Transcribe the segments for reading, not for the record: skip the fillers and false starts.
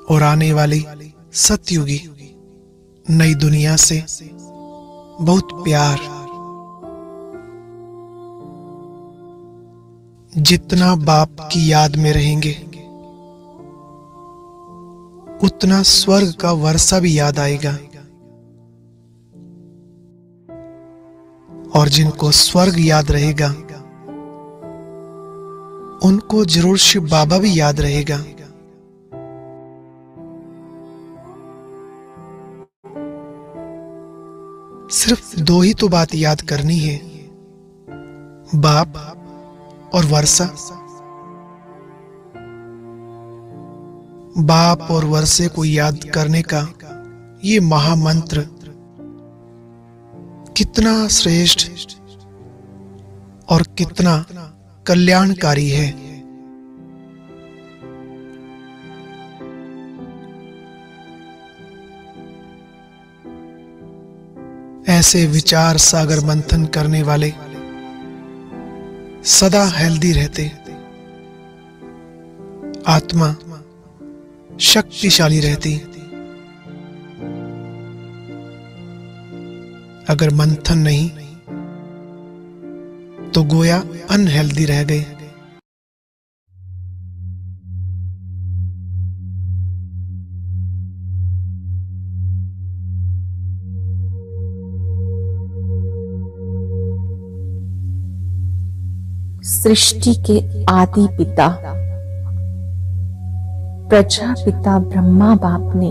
और आने वाली सतयुगी नई दुनिया से बहुत प्यार। जितना बाप की याद में रहेंगे उतना स्वर्ग का वर्षा भी याद आएगा। और जिनको स्वर्ग याद रहेगा उनको जरूर शिव बाबा भी याद रहेगा। सिर्फ दो ही तो बात याद करनी है, बाप और वर्षा। बाप और वर्षे को याद करने का ये महामंत्र कितना श्रेष्ठ और कितना कल्याणकारी है। ऐसे विचार सागर मंथन करने वाले सदा हेल्दी रहते, आत्मा शक्तिशाली रहती। अगर मंथन नहीं तो गोया अनहेल्दी रह गए। सृष्टि के आदि पिता प्रजापिता ब्रह्मा बाप ने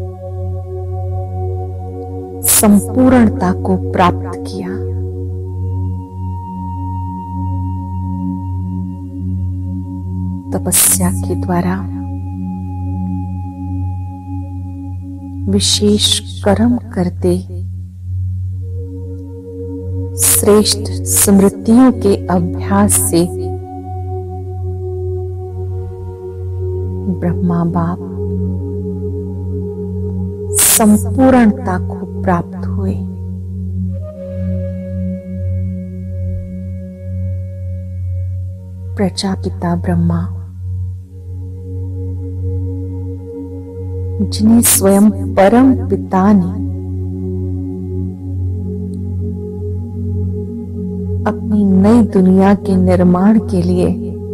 संपूर्णता को प्राप्त किया। तपस्या के द्वारा विशेष कर्म करते श्रेष्ठ स्मृतियों के अभ्यास से ब्रह्मा बाप संपूर्णता को प्राप्त हुए। प्रजापिता ब्रह्मा जिन्हें स्वयं परम पिता ने अपनी नई दुनिया के निर्माण के लिए,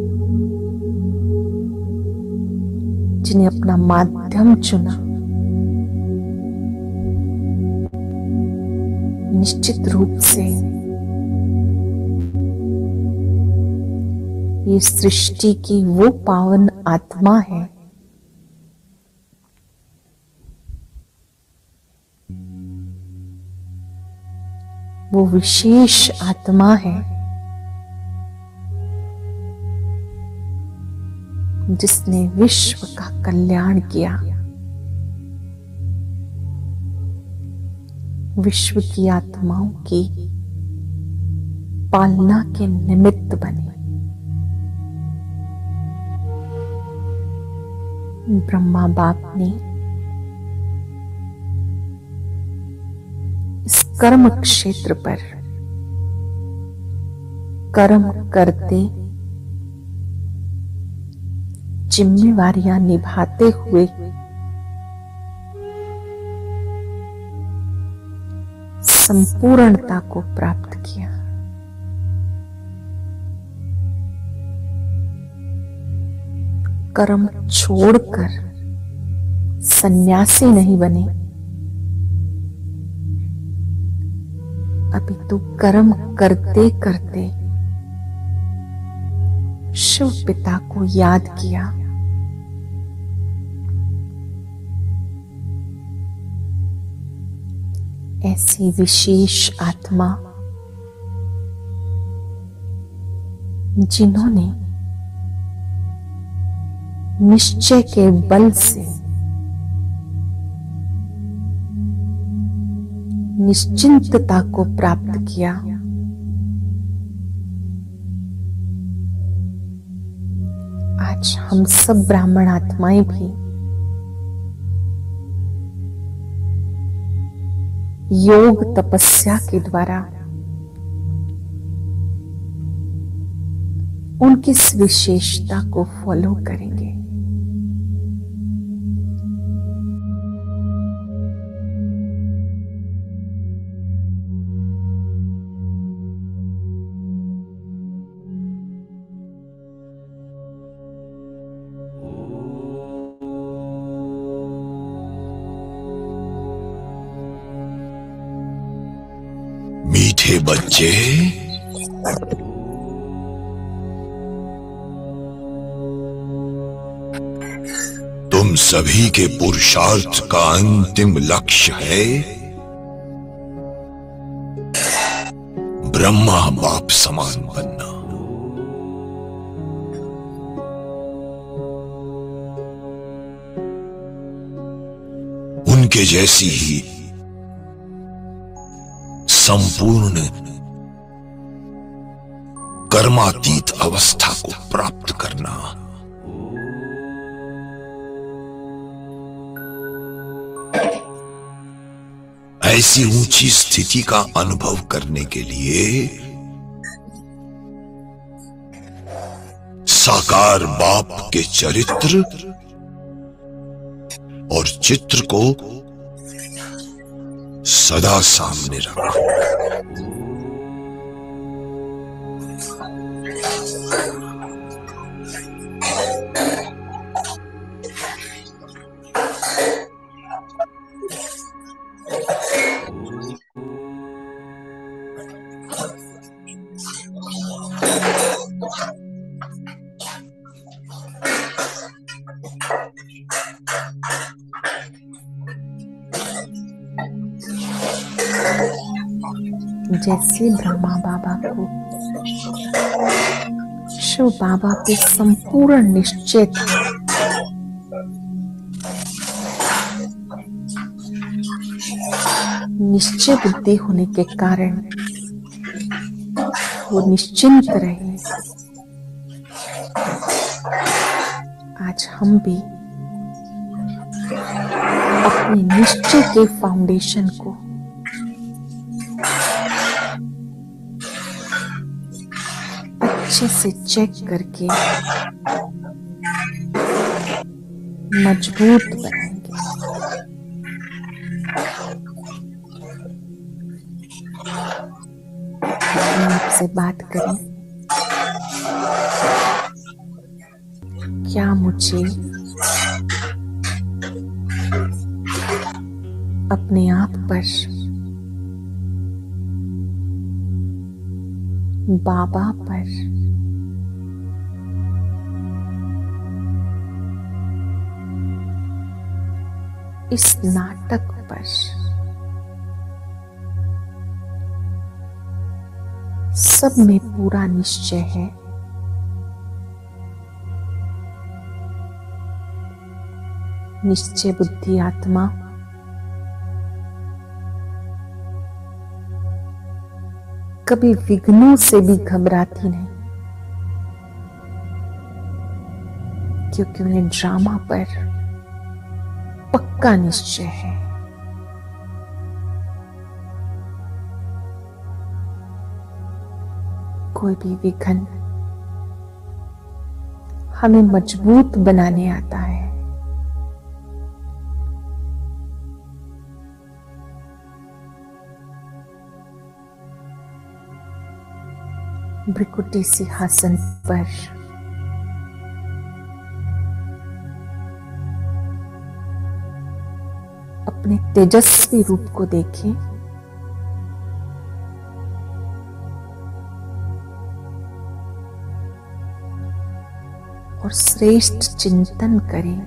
जिन्हें अपना माध्यम चुना, निश्चित रूप से ये सृष्टि की वो पावन आत्मा है वो विशेष आत्मा है जिसने विश्व का कल्याण किया, विश्व की आत्माओं की पालना के निमित्त बने। ब्रह्मा बाप ने इस कर्म क्षेत्र पर कर्म करते जिम्मेवारियां निभाते हुए संपूर्णता को प्राप्त किया। कर्म छोड़कर सन्यासी नहीं बने, अभी तो कर्म करते करते शिव पिता को याद किया। ऐसी विशेष आत्मा जिन्होंने निश्चय के बल से निश्चिंतता को प्राप्त किया, आज हम सब ब्राह्मण आत्माएं भी योग तपस्या के द्वारा उनकी इस विशेषता को फॉलो करेंगे। मीठे बच्चे, तुम सभी के पुरुषार्थ का अंतिम लक्ष्य है ब्रह्मा बाप समान बनना। उनके जैसी ही संपूर्ण कर्मातीत अवस्था को प्राप्त करना। ऐसी ऊंची स्थिति का अनुभव करने के लिए साकार बाप के चरित्र और चित्र को सदा सामने रखो। जैसे ब्रह्मा बाबा को शिव बाबा पे संपूर्ण निश्चय था, निश्चय बुद्धि होने के कारण वो निश्चिंत रहे। आज हम भी अपने निश्चय के फाउंडेशन को अच्छे से चेक करके मजबूत बनाएंगे। अपने आप से बात करें, क्या मुझे अपने आप पर बाबा पर इस नाटक पर सब में पूरा निश्चय है। निश्चय बुद्धि आत्मा कभी विघ्नों से भी घबराती नहीं, क्योंकि उन्हें ड्रामा पर पक्का निश्चय है। कोई भी विघ्न हमें मजबूत बनाने आता है। भृकुटी सिंहासन पर अपने तेजस्वी रूप को देखें और श्रेष्ठ चिंतन करें।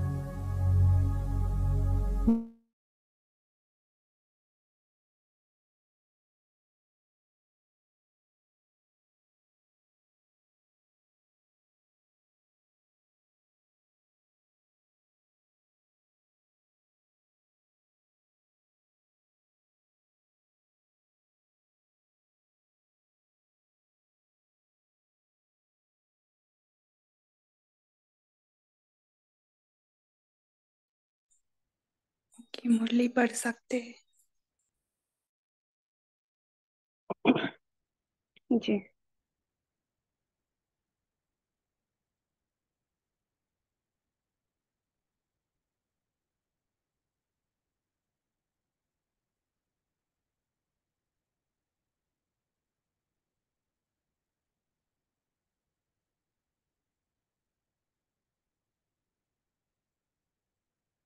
की मुरली पढ़ सकते हैं। जी।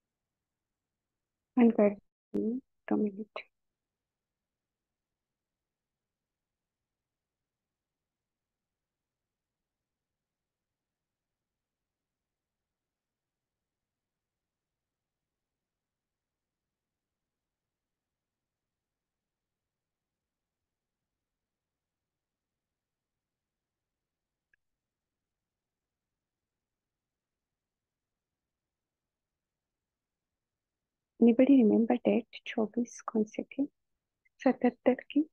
कर कम्युनिटी एनीबडी रिमेम्बर डेट 24 कौन से थी? 77 की?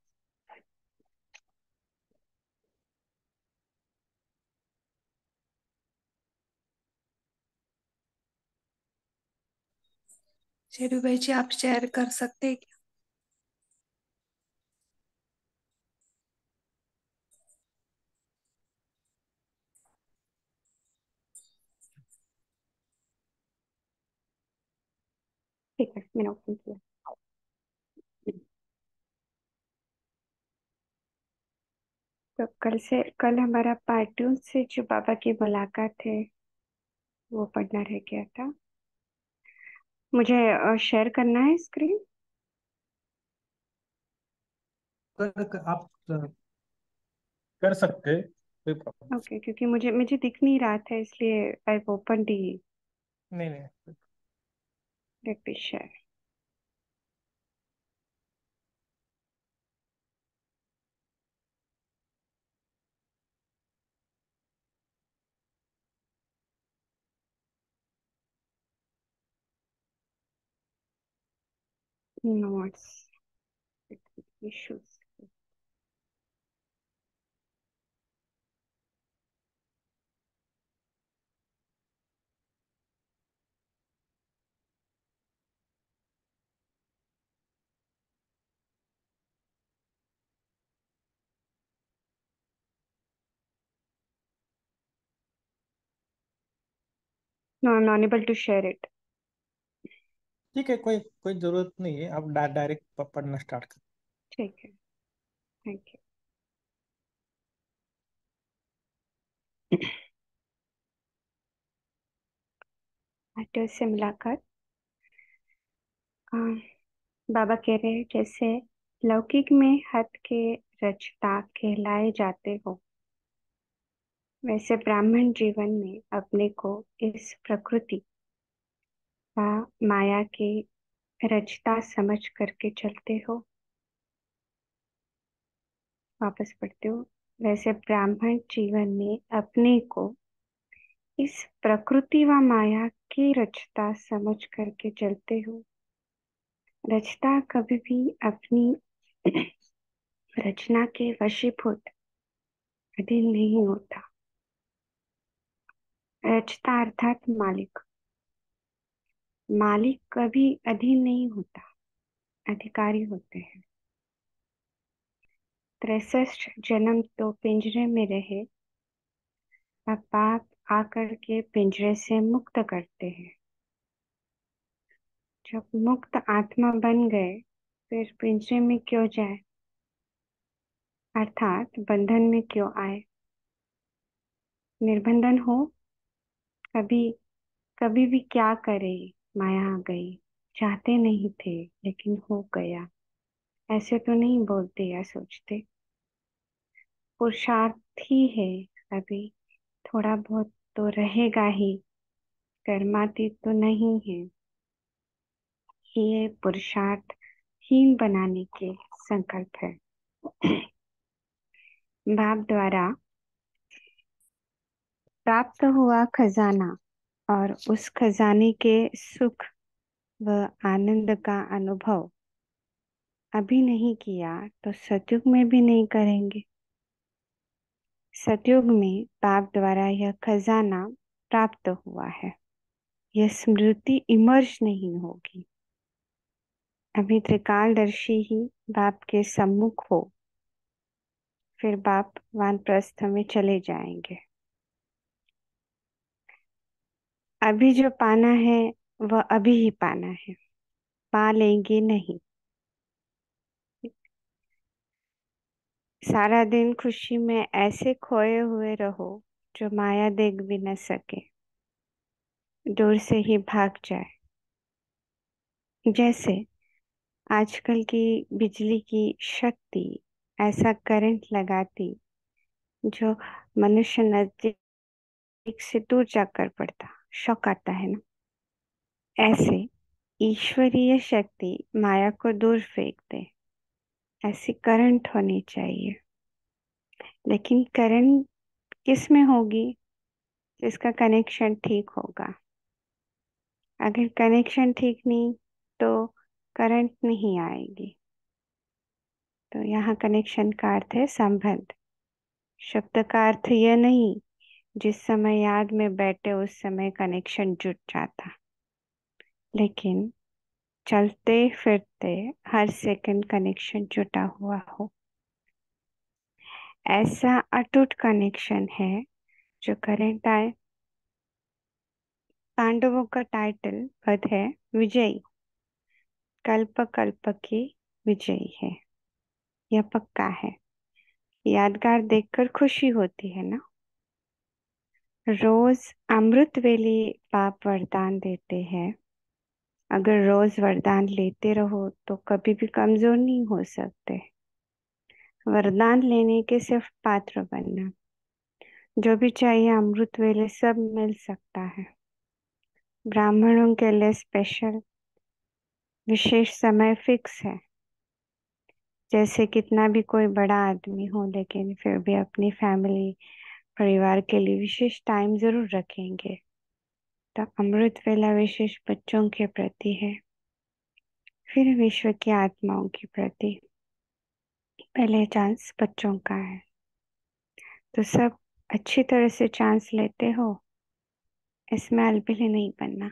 शेरू भाई जी, आप शेयर कर सकते हैं क्या? ठीक है, मैंने ओपन किया। तो कल हमारा पार्टियों से जो बाबा की मुलाकात है वो पढ़ना रह गया था। मुझे शेयर करना है स्क्रीन। आप कर सकते हैं, कोई प्रॉब्लम ओके, क्योंकि मुझे मुझे दिख नहीं रहा था इसलिए आई ओपन दी। नहीं। नहीं let me share. Notes issues. No, I am unable to share it. ठीक है, कोई कोई जरूरत नहीं है, आप डायरेक्ट पढ़ना स्टार्ट कर। ठीक है, थैंक यू। पार्टियों से मुलाकात। बाबा कह रहे हैं, जैसे लौकिक में हाथ के रचता कहलाए जाते हो, वैसे ब्राह्मण जीवन में अपने को इस प्रकृति का माया के रचता समझ करके चलते हो। वापस पढ़ते हो। वैसे ब्राह्मण जीवन में अपने को इस प्रकृति व माया की रचता समझ करके चलते हो। रचता कभी भी अपनी रचना के वशीभूत अधीन नहीं होता। रचता अर्थात मालिक। मालिक कभी अधीन नहीं होता, अधिकारी होते हैं। 63 जन्म तो पिंजरे में रहे, अब बाप आकर के पिंजरे से मुक्त करते हैं। जब मुक्त आत्मा बन गए फिर पिंजरे में क्यों जाए, अर्थात बंधन में क्यों आए। निर्बंधन हो, कभी कभी भी क्या करे, माया आ गई, चाहते नहीं थे लेकिन हो गया, ऐसे तो नहीं बोलते या सोचते। पुरुषार्थ ही है, अभी थोड़ा बहुत तो रहेगा ही, कर्मातीत तो नहीं है। ये पुरुषार्थ हीन बनाने के संकल्प है। बाप द्वारा प्राप्त हुआ खजाना और उस खजाने के सुख व आनंद का अनुभव अभी नहीं किया तो सतयुग में भी नहीं करेंगे। सतयुग में बाप द्वारा यह खजाना प्राप्त हुआ है, यह स्मृति इमर्ज नहीं होगी। अभी त्रिकालदर्शी ही बाप के सम्मुख हो, फिर बाप वानप्रस्थ में चले जाएंगे। अभी जो पाना है वह अभी ही पाना है, पा लेंगे नहीं। सारा दिन खुशी में ऐसे खोए हुए रहो जो माया देख भी न सके, दूर से ही भाग जाए। जैसे आजकल की बिजली की शक्ति ऐसा करंट लगाती जो मनुष्य नजदीक से दूर जाकर पड़ता, शौक आता है ना। ऐसे ईश्वरीय शक्ति माया को दूर फेंक दे, ऐसी करंट होनी चाहिए। लेकिन करंट किस में होगी? जिसका कनेक्शन ठीक होगा। अगर कनेक्शन ठीक नहीं तो करंट नहीं आएगी। तो यहाँ कनेक्शन का अर्थ है संबंध। शब्द का अर्थ यह नहीं जिस समय याद में बैठे उस समय कनेक्शन जुट जाता, लेकिन चलते फिरते हर सेकंड कनेक्शन जुटा हुआ हो। ऐसा अटूट कनेक्शन है जो करंट आए। पांडवों का टाइटल पद है विजयी। कल्प कल्प की विजयी है, यह पक्का है। यादगार देखकर खुशी होती है ना। रोज अमृत वेली बाप वरदान देते हैं। अगर रोज वरदान लेते रहो तो कभी भी कमजोर नहीं हो सकते। वरदान लेने के सिर्फ पात्र बनना। जो भी चाहिए अमृत वेले सब मिल सकता है। ब्राह्मणों के लिए स्पेशल विशेष समय फिक्स है। जैसे कितना भी कोई बड़ा आदमी हो लेकिन फिर भी अपनी फैमिली परिवार के लिए विशेष टाइम जरूर रखेंगे। तो अमृत वेला विशेष बच्चों के प्रति है, फिर विश्व की आत्माओं के प्रति। पहले चांस बच्चों का है, तो सब अच्छी तरह से चांस लेते हो। इसमें अलबिली नहीं बनना।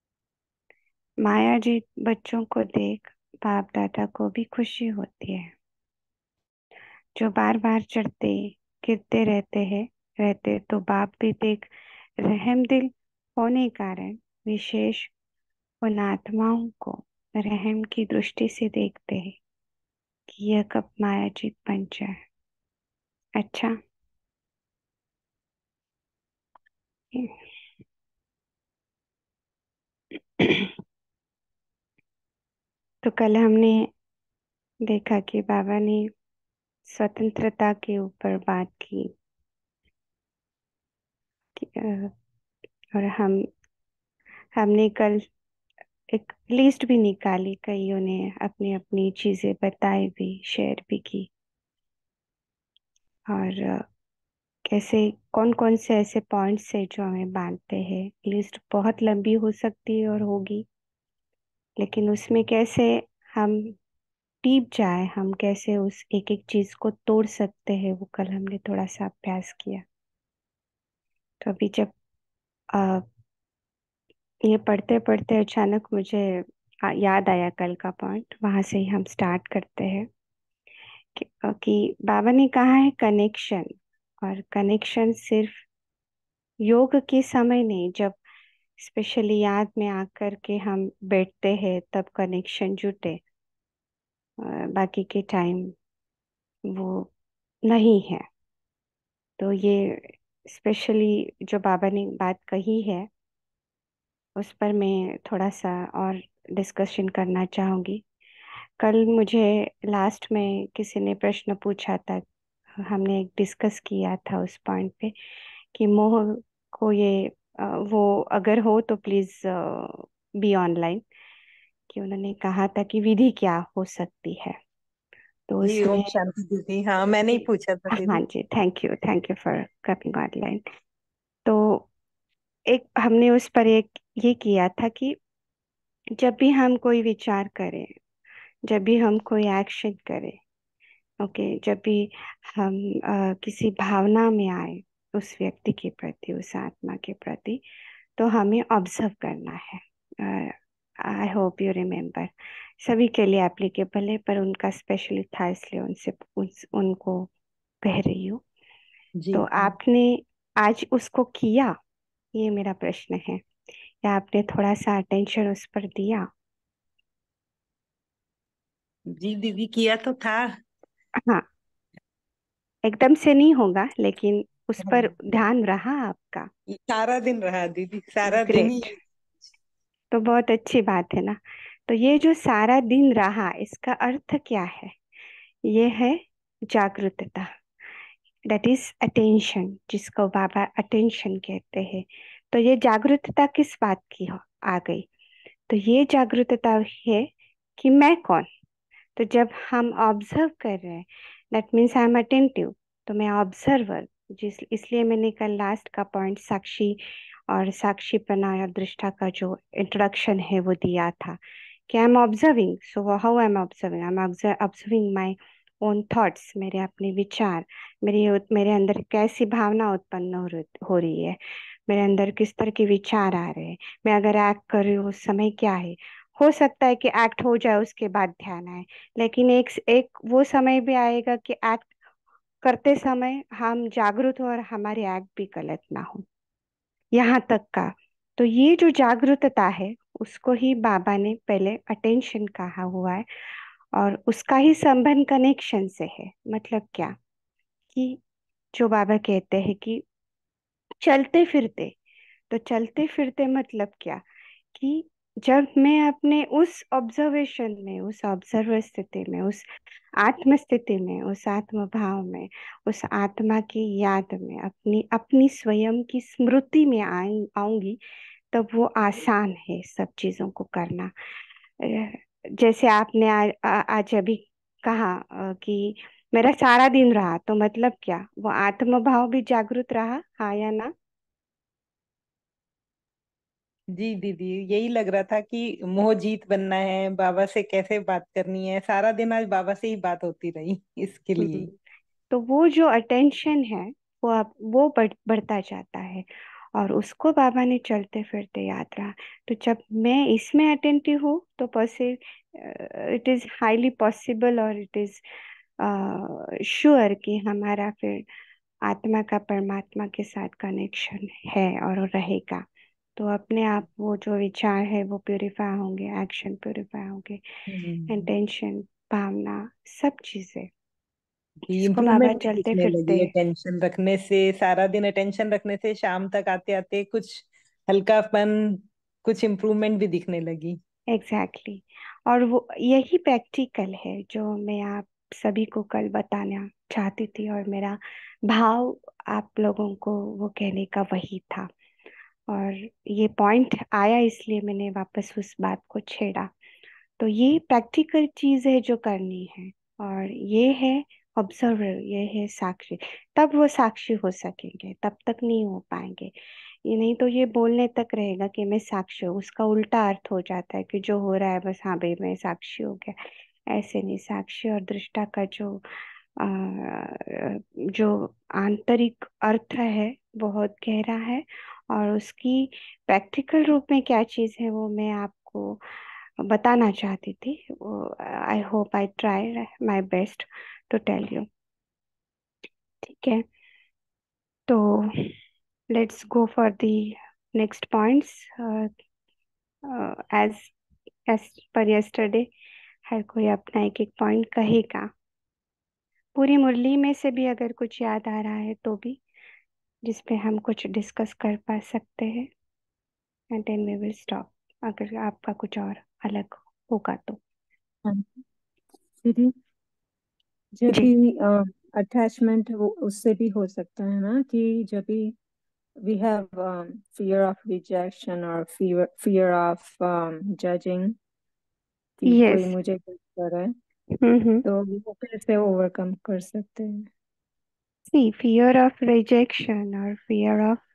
माया जी बच्चों को देख बाप दादा को भी खुशी होती है। जो बार बार चढ़ते गिरते रहते तो बाप भी देख रहम दिल होने कारण विशेष उन आत्माओं को रहम की दृष्टि से देखते हैं कि यह कब मायाजीत बन जाए। अच्छा, तो कल हमने देखा कि बाबा ने स्वतंत्रता के ऊपर बात की और हमने कल एक लिस्ट भी निकाली, कईयों ने अपनी अपनी चीजें बताई भी, शेयर भी की। और कैसे कौन कौन से ऐसे पॉइंट्स है जो हमें बांधते हैं। लिस्ट बहुत लंबी हो सकती है और होगी, लेकिन उसमें कैसे हम डीप जाए, हम कैसे उस एक एक चीज को तोड़ सकते हैं, वो कल हमने थोड़ा सा अभ्यास किया। तो अभी जब आ, ये पढ़ते पढ़ते अचानक मुझे याद आया कल का पॉइंट, वहां से ही हम स्टार्ट करते हैं कि बाबा ने कहा है कनेक्शन। और कनेक्शन सिर्फ योग के समय नहीं, जब स्पेशली याद में आकर के हम बैठते हैं तब कनेक्शन जुटे। बाकी के टाइम वो नहीं है। तो ये स्पेशली जो बाबा ने बात कही है उस पर मैं थोड़ा सा और डिस्कशन करना चाहूँगी। कल मुझे लास्ट में किसी ने प्रश्न पूछा था, हमने डिस्कस किया था उस पॉइंट पे कि मोह को ये वो अगर हो तो प्लीज बी ऑनलाइन, कि उन्होंने कहा था कि विधि क्या हो सकती है। तो जी ओम उसमें शांति दीदी, हाँ मैंने ही पूछा था हाँ दीदी। जी, thank you for coming online. तो एक हमने उस पर एक ये किया था कि जब भी हम कोई विचार करें, जब भी हम कोई एक्शन करें, ओके, जब भी हम किसी भावना में आए उस व्यक्ति के प्रति, उस आत्मा के प्रति, तो हमें ऑब्जर्व करना है। आई होप यू रिमेम्बर, सभी के लिए एप्लीकेबल है पर उनका स्पेशली था इसलिए उनको कह रही हूँ। जी तो आपने आज उसको किया, ये मेरा प्रश्न है, या आपने थोड़ा सा अटेंशन उस पर दिया? जी दीदी, किया तो था। हाँ, एकदम से नहीं होगा लेकिन उस पर हाँ, ध्यान रहा आपका। सारा दिन रहा दीदी, सारा दिन ही। ग्रेट, तो बहुत अच्छी बात है ना। तो ये जो सारा दिन रहा इसका अर्थ क्या है? ये है जागरूकता, दैट इज अटेंशन, जिसको बाबा अटेंशन कहते हैं। तो ये जागरूकता किस बात की आ गई? तो ये जागरूकता है कि मैं कौन। तो जब हम ऑब्जर्व कर रहे हैं, that means I am attentive, तो मैं ऑब्जर्वर। जिस इसलिए मैंने कल लास्ट का पॉइंट साक्षी और साक्षीपना या दृष्टा का जो इंट्रोडक्शन है वो दिया था कि I am observing, so how I am observing, I am observing my own thoughts, मेरे अपने विचार, मेरे अंदर कैसी भावना उत्पन्न हो रही है, मेरे अंदर किस तरह के विचार आ रहे हैं, मैं अगर एक्ट कर रही हूँ उस समय क्या है। हो सकता है कि एक्ट हो जाए उसके बाद ध्यान आए, लेकिन एक एक वो समय भी आएगा कि एक्ट करते समय हम जागरूक हो और हमारी एक्ट भी गलत ना हो, यहाँ तक का। तो ये जो जागरूकता है उसको ही बाबा ने पहले अटेंशन कहा हुआ है, और उसका ही संबंध कनेक्शन से है। मतलब क्या कि जो बाबा कहते हैं कि चलते फिरते, तो चलते फिरते मतलब क्या कि जब मैं अपने उस ऑब्जर्वेशन में, उस ऑब्जर्वर स्थिति में, उस आत्म स्थिति में, उस आत्म भाव में, उस आत्मा की याद में, अपनी अपनी स्वयं की स्मृति में आऊंगी, तब वो आसान है सब चीजों को करना। जैसे आपने आज अभी कहा कि मेरा सारा दिन रहा, तो मतलब क्या वो आत्म भाव भी जागृत रहा, हाँ या ना? जी दीदी, यही लग रहा था कि मोह जीत बनना है, बाबा से कैसे बात करनी है। सारा दिन आज बाबा से ही बात होती रही इसके लिए हम्म। ही। तो वो जो अटेंशन है वो अब वो बढ़ता जाता है, और उसको बाबा ने चलते फिरते याद रहा। तो जब मैं इसमें अटेंटिव हूँ तो इट इज हाईली पॉसिबल, और इट इज श्योर कि हमारा फिर आत्मा का परमात्मा के साथ कनेक्शन है और रहेगा। तो अपने आप वो जो विचार है वो प्योरीफाई होंगे, एक्शन प्योरीफाई होंगे, हम्म। इंटेंशन, भावना, सब चीजें। इसको बाबा इम्प्रूवमेंट भी चलते दिखने फिरते। लगी है टेंशन रखने से। सारा दिन अटेंशन रखने से शाम तक आते आते कुछ हल्कापन, कुछ इम्प्रूवमेंट भी दिखने लगी। Exactly exactly। और वो यही प्रैक्टिकल है जो मैं आप सभी को कल बताना चाहती थी, और मेरा भाव आप लोगों को वो कहने का वही था। और ये पॉइंट आया इसलिए मैंने वापस उस बात को छेड़ा। तो ये प्रैक्टिकल चीज है जो करनी है, और ये है ऑब्जर्वर, ये है साक्षी। तब वो साक्षी हो सकेंगे, तब तक नहीं हो पाएंगे। ये नहीं तो ये बोलने तक रहेगा कि मैं साक्षी हूँ, उसका उल्टा अर्थ हो जाता है कि जो हो रहा है बस हाँ भाई मैं साक्षी हो गया। ऐसे नहीं, साक्षी और दृष्टा का जो आंतरिक अर्थ है बहुत गहरा है, और उसकी प्रैक्टिकल रूप में क्या चीज़ है वो मैं आपको बताना चाहती थी। I hope I try my best to tell you. ठीक है, तो let's go for the next points. As as पर यस्टरडे हर कोई अपना एक एक पॉइंट कहेगा, पूरी मुरली में से भी अगर कुछ याद आ रहा है तो भी, जिसपे हम कुछ डिस्कस कर पा सकते हैं, and then we will stop अगर आपका कुछ और अलग होगा तो। हाँ, दीदी जब जी। भी अटैचमेंट वो उससे भी हो सकता है ना, कि जब भी we have fear of rejection or fear of judging, कि कोई यस। मुझे जज कर रहा है, हम्म। तो वो कैसे ओवरकम कर सकते हैं? See, fear of rejection or fear of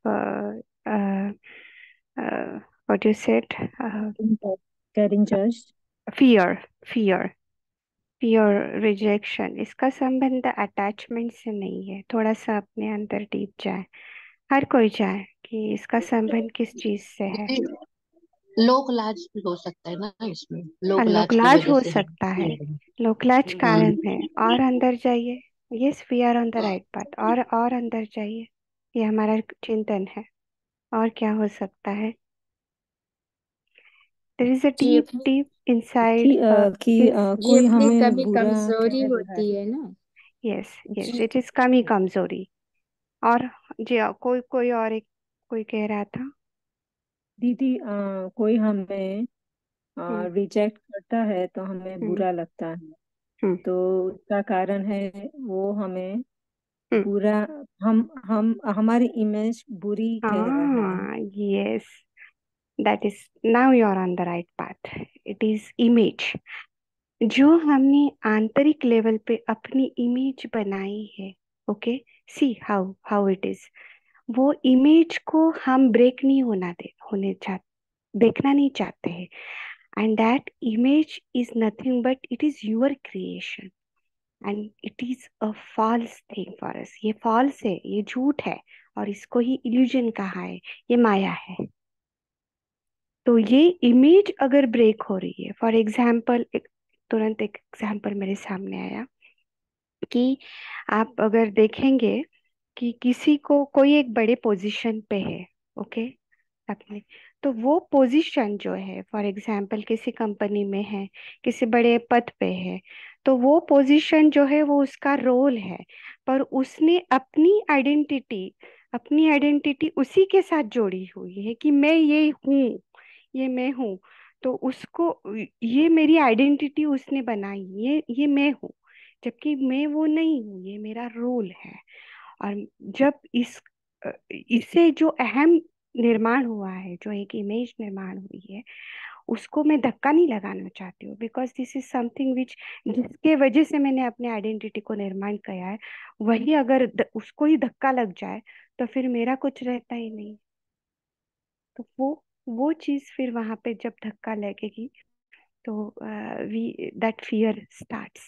what you said, uh, Getting judged. fear, fear, fear, rejection, इसका संबंध अटैचमेंट से नहीं है। थोड़ा सा अपने अंदर डीप जाए, हर कोई जाए कि इसका संबंध किस चीज से है। लोक लाज भी हो सकता है ना इसमें, लोक लाज की लोकलाज वजह हो से है। सकता है, लोकलाज कारण है। हम्म। और अंदर जाइए, yes we are on the right path, और अंदर जाइए, ये हमारा चिंतन है। और क्या हो सकता है? देयर इज अ जी डीप अपनी डीप इनसाइड कि ये कोई अपनी हमें कभी बुरा कमजोरी कह रहा है। होती है ना। यस यस, अच्छा। इट इज कमी कमजोरी। और जी कोई कोई और एक कोई कह रहा था। दीदी कोई हमें हम्म रिजेक्ट करता है तो हमें हम्म बुरा लगता है, हम्म तो उसका कारण है वो हमें हम्म। बुरा, हम हमारी इमेज बुरी कह रहा है। हाँ yes, that is, now you are on the right path. It is image, जो हमने आंतरिक लेवल पे अपनी इमेज बनाई है। Okay, see how how it is, वो इमेज को हम ब्रेक नहीं होना दे होने चाह देखना नहीं चाहते हैं। and that image is nothing but it is your creation and it is a false thing for us. ये false है, ये झूठ है और इसको ही illusion कहा है, ये माया है। तो ये इमेज अगर ब्रेक हो रही है, फॉर एग्जाम्पल, तुरंत एक एग्जाम्पल मेरे सामने आया कि आप अगर देखेंगे कि किसी को कोई एक बड़े पोजीशन पे है, ओके, अपने, तो वो पोजीशन जो है, फॉर एग्जाम्पल किसी कंपनी में है, किसी बड़े पद पे है, तो वो पोजीशन जो है वो उसका रोल है, पर उसने अपनी आइडेंटिटी उसी के साथ जोड़ी हुई है कि मैं ये हूँ, ये मैं हूँ। तो उसको, ये मेरी आइडेंटिटी उसने बनाई, ये मैं हूँ, जबकि मैं वो नहीं हूँ, ये मेरा रोल है। और जब इससे जो अहम निर्माण हुआ है, जो एक इमेज निर्माण हुई है, उसको मैं धक्का नहीं लगाना चाहती हूँ, because this is something which, जिसके वजह से मैंने अपने आइडेंटिटी को निर्माण किया है, वही अगर उसको ही धक्का लग जाए तो फिर मेरा कुछ रहता ही नहीं। तो वो चीज फिर वहां पे जब धक्का लगेगी तो वी दैट फियर स्टार्ट्स।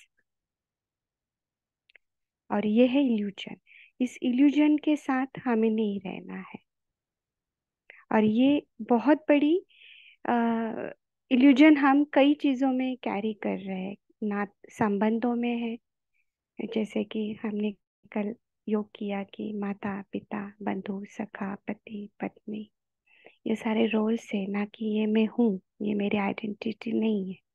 और ये है इल्यूजन। इस इल्यूजन के साथ हमें नहीं रहना है। और ये बहुत बड़ी इल्यूजन हम कई चीजों में कैरी कर रहे हैं, ना संबंधों में है, जैसे कि हमने कल योग किया कि माता पिता बंधु सखा पति पत्नी, ये सारे रोल्स है, ना कि ये मैं हूँ, ये मेरी आइडेंटिटी नहीं है।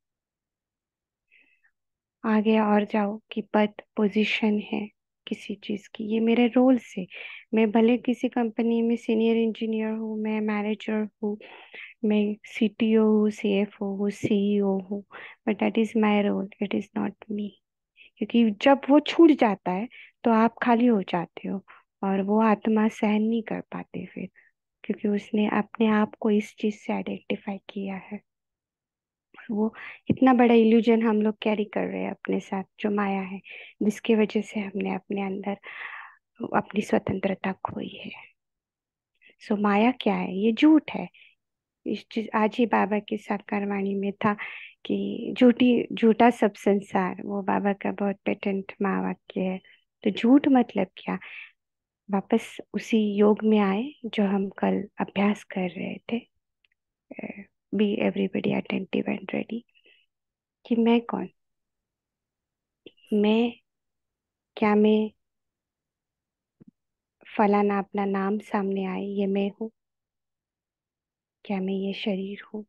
आगे और जाओ कि पद पोजीशन है किसी चीज की, ये मेरे रोल्स है। मैं भले किसी कंपनी में सीनियर इंजीनियर हूँ, मैं मैनेजर हूँ, मैं सीटीओ हूँ, सीएफओ हूँ, सीईओ हूँ, but that is my role, it is not me. क्योंकि जब वो छूट जाता है तो आप खाली हो जाते हो और वो आत्मा सहन नहीं कर पाती फिर, क्योंकि उसने अपने आप को इस चीज से आइडेंटिफाई किया है। वो इतना बड़ा इल्यूजन हम लोग कैरी कर रहे हैं अपने साथ, जो माया है, जिसकी वजह से हमने अपने अंदर अपनी स्वतंत्रता खोई है। सो माया क्या है? ये झूठ है। इस चीज आज ही बाबा की साकार वाणी में था कि झूठा सब संसार, वो बाबा का बहुत पेटेंट महावाक्य है। तो झूठ मतलब क्या? वापस उसी योग में आए जो हम कल अभ्यास कर रहे थे, be everybody attentive and ready, कि मैं कौन, मैं मैं फलाना अपना नाम सामने आए, ये मैं हूँ? क्या मैं ये शरीर हूँ,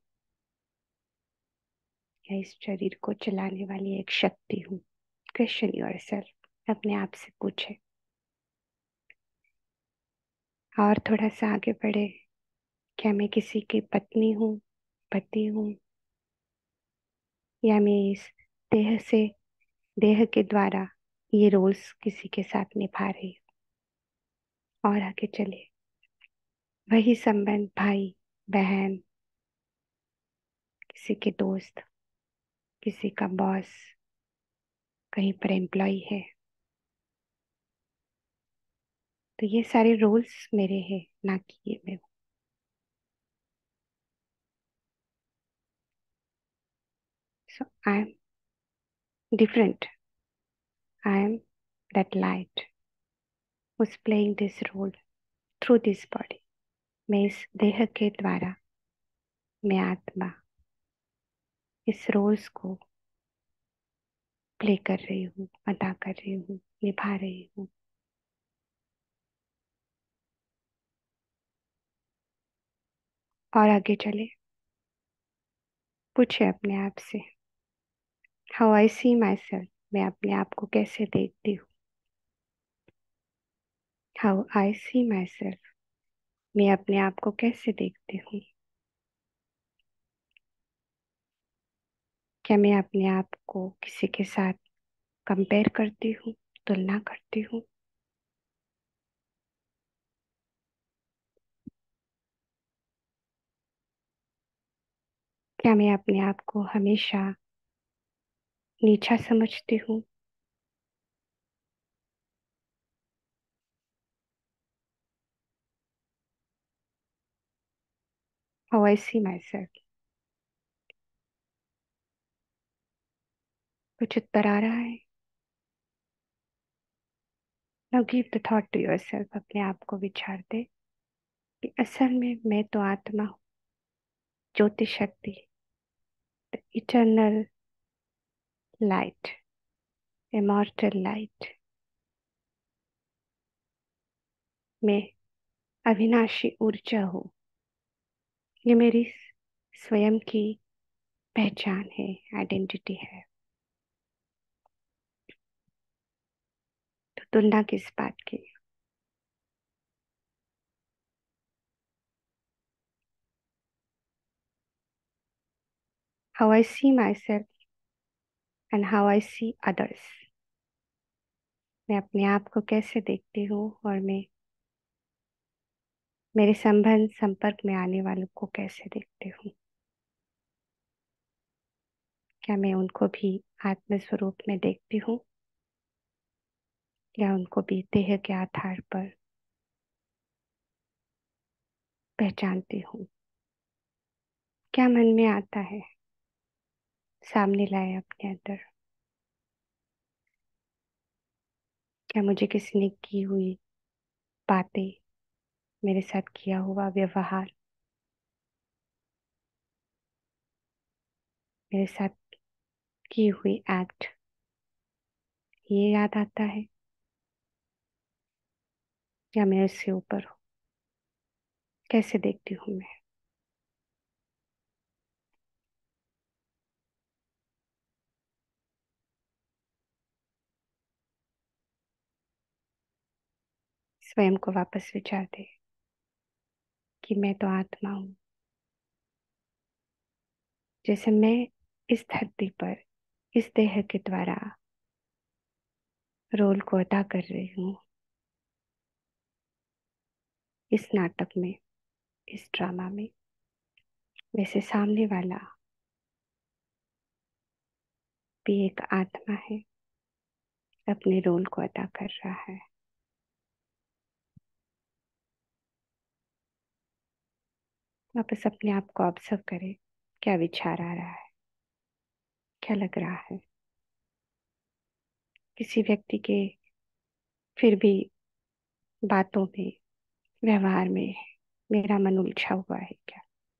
या इस शरीर को चलाने वाली एक शक्ति हूँ? क्वेश्चन योरसेल्फ, अपने आप से पूछे। और थोड़ा सा आगे बढ़े, क्या मैं किसी की पत्नी हूँ, पति हूँ, या मैं इस देह से, देह के द्वारा ये रोल्स किसी के साथ निभा रही हूँ? और आगे चलिए, वही संबंध, भाई बहन, किसी के दोस्त, किसी का बॉस, कहीं पर एम्प्लॉय है, तो ये सारे रोल्स मेरे हैं, ना कि ये मैं हूँ। So I am different, I am that light who's playing this role through this body। मैं इस देह के द्वारा, मैं आत्मा, इस रोल्स को प्ले कर रही हूँ, अदा कर रही हूँ, निभा रही हूँ। और आगे चले, पूछे अपने आप से, how I C my self, मैं अपने आप को कैसे देखती हूँ? How I C my self, मैं अपने आप को कैसे देखती हूँ? क्या मैं अपने आप को किसी के साथ कंपेयर करती हूँ, तुलना करती हूँ? क्या मैं अपने आप को हमेशा नीचा समझती हूँ? How I C my self, कुछ उत्तर आ रहा है? Now give the thought to yourself, अपने आप को विचार दे कि असल में मैं तो आत्मा हूँ, ज्योति शक्ति, the eternal light, immortal light. मैं अविनाशी ऊर्जा हूँ। ये मेरी स्वयं की पहचान है, आइडेंटिटी है। तो तुलना किस बात की? How I see myself and how I see others। मैं अपने आप को कैसे देखती हूँ और मैं मेरे संबंध संपर्क में आने वालों को कैसे देखती हूँ। क्या मैं उनको भी आत्म स्वरूप में देखती हूँ या उनको भी देह के आधार पर पहचानती हूँ? क्या मन में आता है सामने लाए अपने अंदर? क्या मुझे किसी ने की हुई बातें, मेरे साथ किया हुआ व्यवहार, मेरे साथ की हुई एक्ट, ये याद आता है या मैं इससे ऊपर हूँ? कैसे देखती हूँ मैं? स्वयं को वापस विचार दे कि मैं तो आत्मा हूँ। जैसे मैं इस धरती पर इस देह के द्वारा रोल को अदा कर रही हूँ, इस नाटक में, इस ड्रामा में, वैसे सामने वाला भी एक आत्मा है, अपने रोल को अदा कर रहा है। वापस अपने आप को ऑब्जर्व करें, क्या विचार आ रहा है, क्या लग रहा है। किसी व्यक्ति के फिर भी बातों में, व्यवहार में मेरा मन उलझा हुआ है क्या?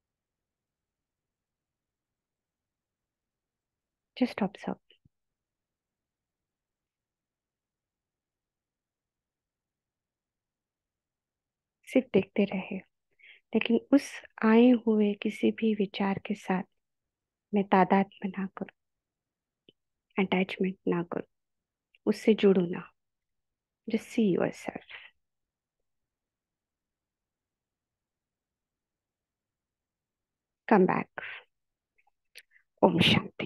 Just observe. सिर्फ देखते रहे, लेकिन उस आए हुए किसी भी विचार के साथ मैं तादात्म्य ना करूं, अटैचमेंट ना करूं, उससे जुड़ू ना। Just see yourself. Come back. ओम शांति।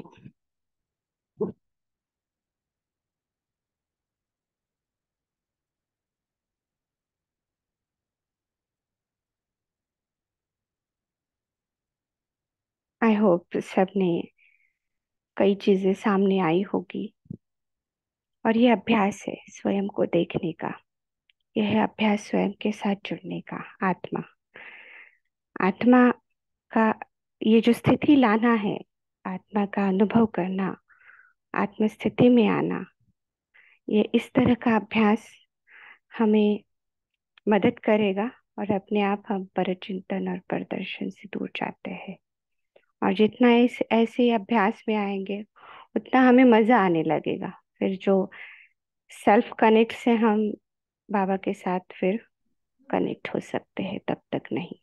आई होप सबने कई चीजें सामने आई होगी। और यह अभ्यास है स्वयं को देखने का, यह है अभ्यास स्वयं के साथ जुड़ने का। आत्मा आत्मा का ये जो स्थिति लाना है, आत्मा का अनुभव करना, आत्म स्थिति में आना, ये इस तरह का अभ्यास हमें मदद करेगा और अपने आप हम परचिंतन और परदर्शन से दूर जाते हैं। और जितना ऐसे अभ्यास में आएंगे उतना हमें मजा आने लगेगा। फिर जो सेल्फ कनेक्ट से हम बाबा के साथ फिर कनेक्ट हो सकते हैं, तब तक नहीं।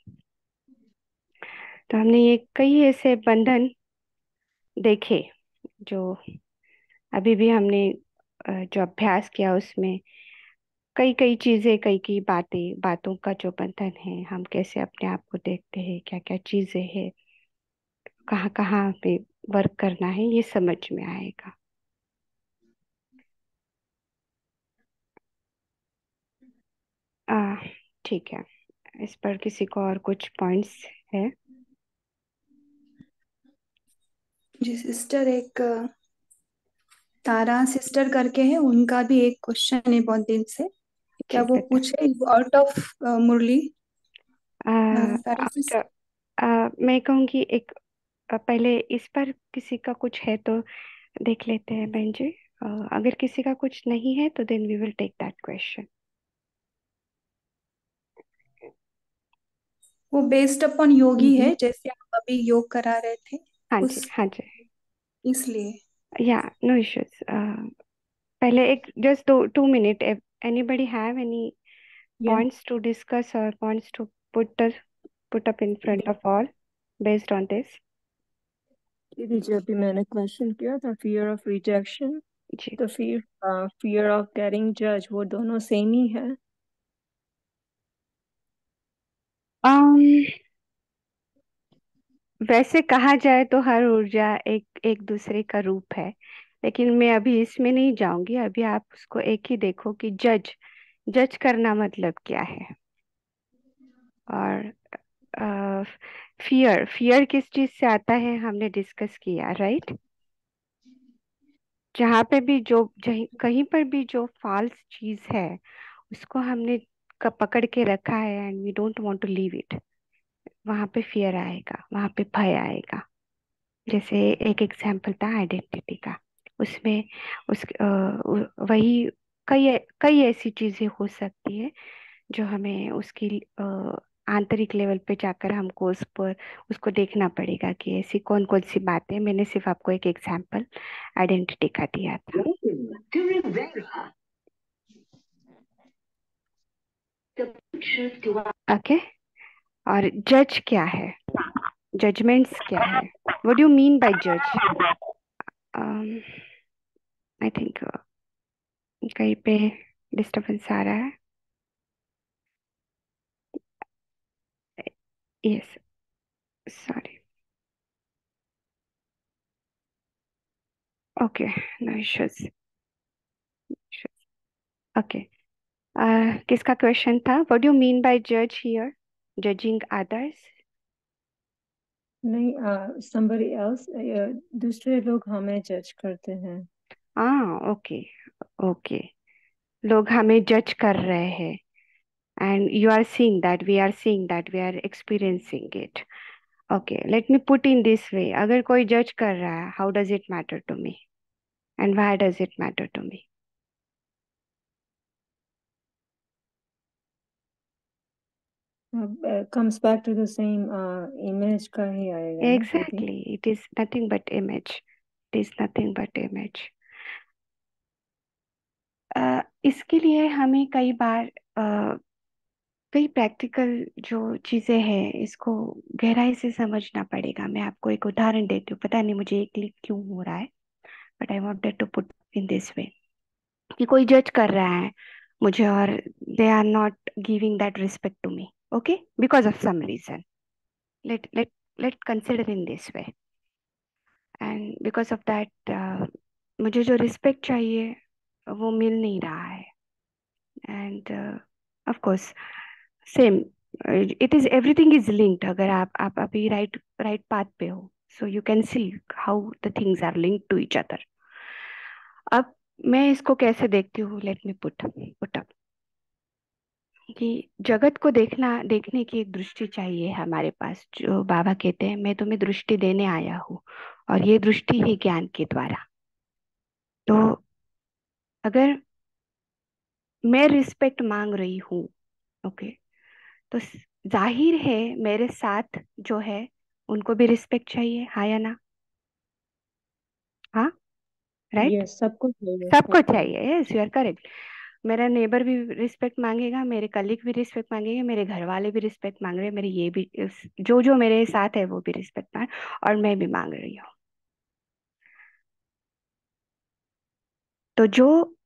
तो हमने ये कई ऐसे बंधन देखे जो अभी भी हमने जो अभ्यास किया उसमें कई कई चीजें, कई कई बातों का जो बंधन है, हम कैसे अपने आप को देखते हैं, क्या क्या चीजें हैं, कहाँ कहाँ पे वर्क करना है, ये समझ में आएगा। ठीक है। इस पर किसी को और कुछ पॉइंट्स है? जी सिस्टर, एक तारा सिस्टर करके है, उनका भी एक क्वेश्चन है बहुत दिन से। क्या जी वो बता। पूछे आउट ऑफ मुरली? तारा आफ्टर मैं कहूँगी एक पहले इस पर किसी का कुछ है तो देख लेते हैं बहन जी। अगर किसी का कुछ नहीं है तो then we will take that question. वो बेस्ड अपॉन योग ही हम्म। है, जैसे आप अभी योग करा रहे थे हाँ जी, उस हाँ जी। इसलिए। या नो इश्यूज। पहले एक just 2 minute, anybody have any Yes, points to discuss or points to put up in front of all based on this? दीदी जब भी मैंने क्वेश्चन किया था फियर ऑफ रिजेक्शन, जी। तो फियर ऑफ गेटिंग जज, वो दोनों सेम ही है? um, वैसे कहा जाए तो हर ऊर्जा एक एक दूसरे का रूप है, लेकिन मैं अभी इसमें नहीं जाऊंगी। अभी आप उसको एक ही देखो कि जज जज करना मतलब क्या है। और फियर फियर किस चीज से आता है हमने डिस्कस किया, राइट। जहाँ पे भी कहीं पर भी जो फॉल्स चीज है उसको हमने पकड़ के रखा है and we don't want to leave it, वहां पे फियर आएगा, वहां पे भय आएगा। जैसे एक एग्जाम्पल था आइडेंटिटी का, उसमें वही कई कई ऐसी चीजें हो सकती है जो हमें उसकी आंतरिक लेवल पे जाकर हमको उस पर उसको देखना पड़ेगा कि ऐसी कौन कौन सी बातें। मैंने सिर्फ आपको एक एग्जाम्पल आइडेंटिटी का दिया था। ओके। और जज क्या है, जजमेंट्स क्या है, what do you mean by जज? आई थिंक कहीं पे डिस्टरबेंस आ रहा है। Yes, sorry. Okay, no issues. Okay, किसका क्वेश्चन था? What do you mean by जज हियर? Judging others? नहीं, somebody else, दूसरे लोग हमें जज करते हैं। हाँ, ओके, ओके। लोग हमें जज कर रहे हैं and you are seeing that, we are seeing that, we are experiencing it. Okay, let me put in this way. अगर कोई जज कर रहा है, how does it matter to me and why does it matter to me? comes back to the same image का ही आएगा ना दीदी? Exactly, it is nothing but image. It is nothing but image. इसके लिए हमें कई बार कई प्रैक्टिकल जो चीजें हैं इसको गहराई से समझना पड़ेगा। मैं आपको एक उदाहरण देती हूँ, पता नहीं मुझे एक क्लिक क्यों हो रहा है, but I wanted to put in this way कि कोई जज कर रहा है मुझे और they are not giving that respect to me, okay, because of some reason. Let let let consider in this way and because of that मुझे जो रिस्पेक्ट चाहिए वो मिल नहीं रहा है। And of course same, it is everything is linked. अगर आप अभी राइट राइट पाथ पे हो, सो you can see how the things are linked to each other. अब मैं इसको कैसे देखती हूँ, लेट मी पुट अप कि जगत को देखने की एक दृष्टि चाहिए हमारे पास। जो बाबा कहते हैं मैं तुम्हें दृष्टि देने आया हूँ, और ये दृष्टि है ज्ञान के द्वारा। तो अगर मैं रिस्पेक्ट मांग रही हूँ, ओके, तो जाहिर है मेरे साथ जो है उनको भी रिस्पेक्ट चाहिए, हाँ या ना? हाँ, राइट। यस, सबको चाहिए, सबको सबको। चाहिए, यस, यू आर करेक्ट। मेरा नेबर भी रिस्पेक्ट मांगेगा, मेरे कलीग भी रिस्पेक्ट मांगेंगे, मेरे घर वाले भी रिस्पेक्ट मांग रहे हैं, मेरे ये भी जो जो मेरे साथ है वो भी रिस्पेक्ट मांग, और मैं भी मांग रही हूँ। तो जो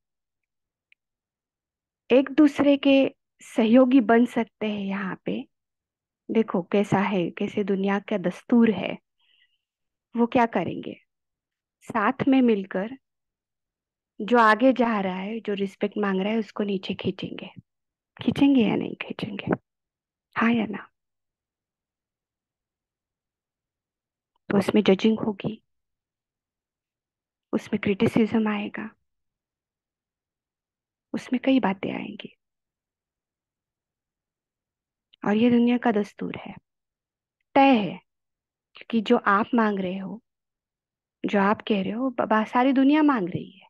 एक दूसरे के सहयोगी बन सकते हैं यहाँ पे, देखो कैसा है, कैसे दुनिया का दस्तूर है। वो क्या करेंगे, साथ में मिलकर जो आगे जा रहा है, जो रिस्पेक्ट मांग रहा है, उसको नीचे खींचेंगे। खींचेंगे या नहीं खींचेंगे, हाँ या ना? तो उसमें जजिंग होगी, उसमें क्रिटिसिज्म आएगा, उसमें कई बातें आएंगी। और ये दुनिया का दस्तूर है, तय है कि जो आप मांग रहे हो जो आप कह रहे हो सारी दुनिया मांग रही है,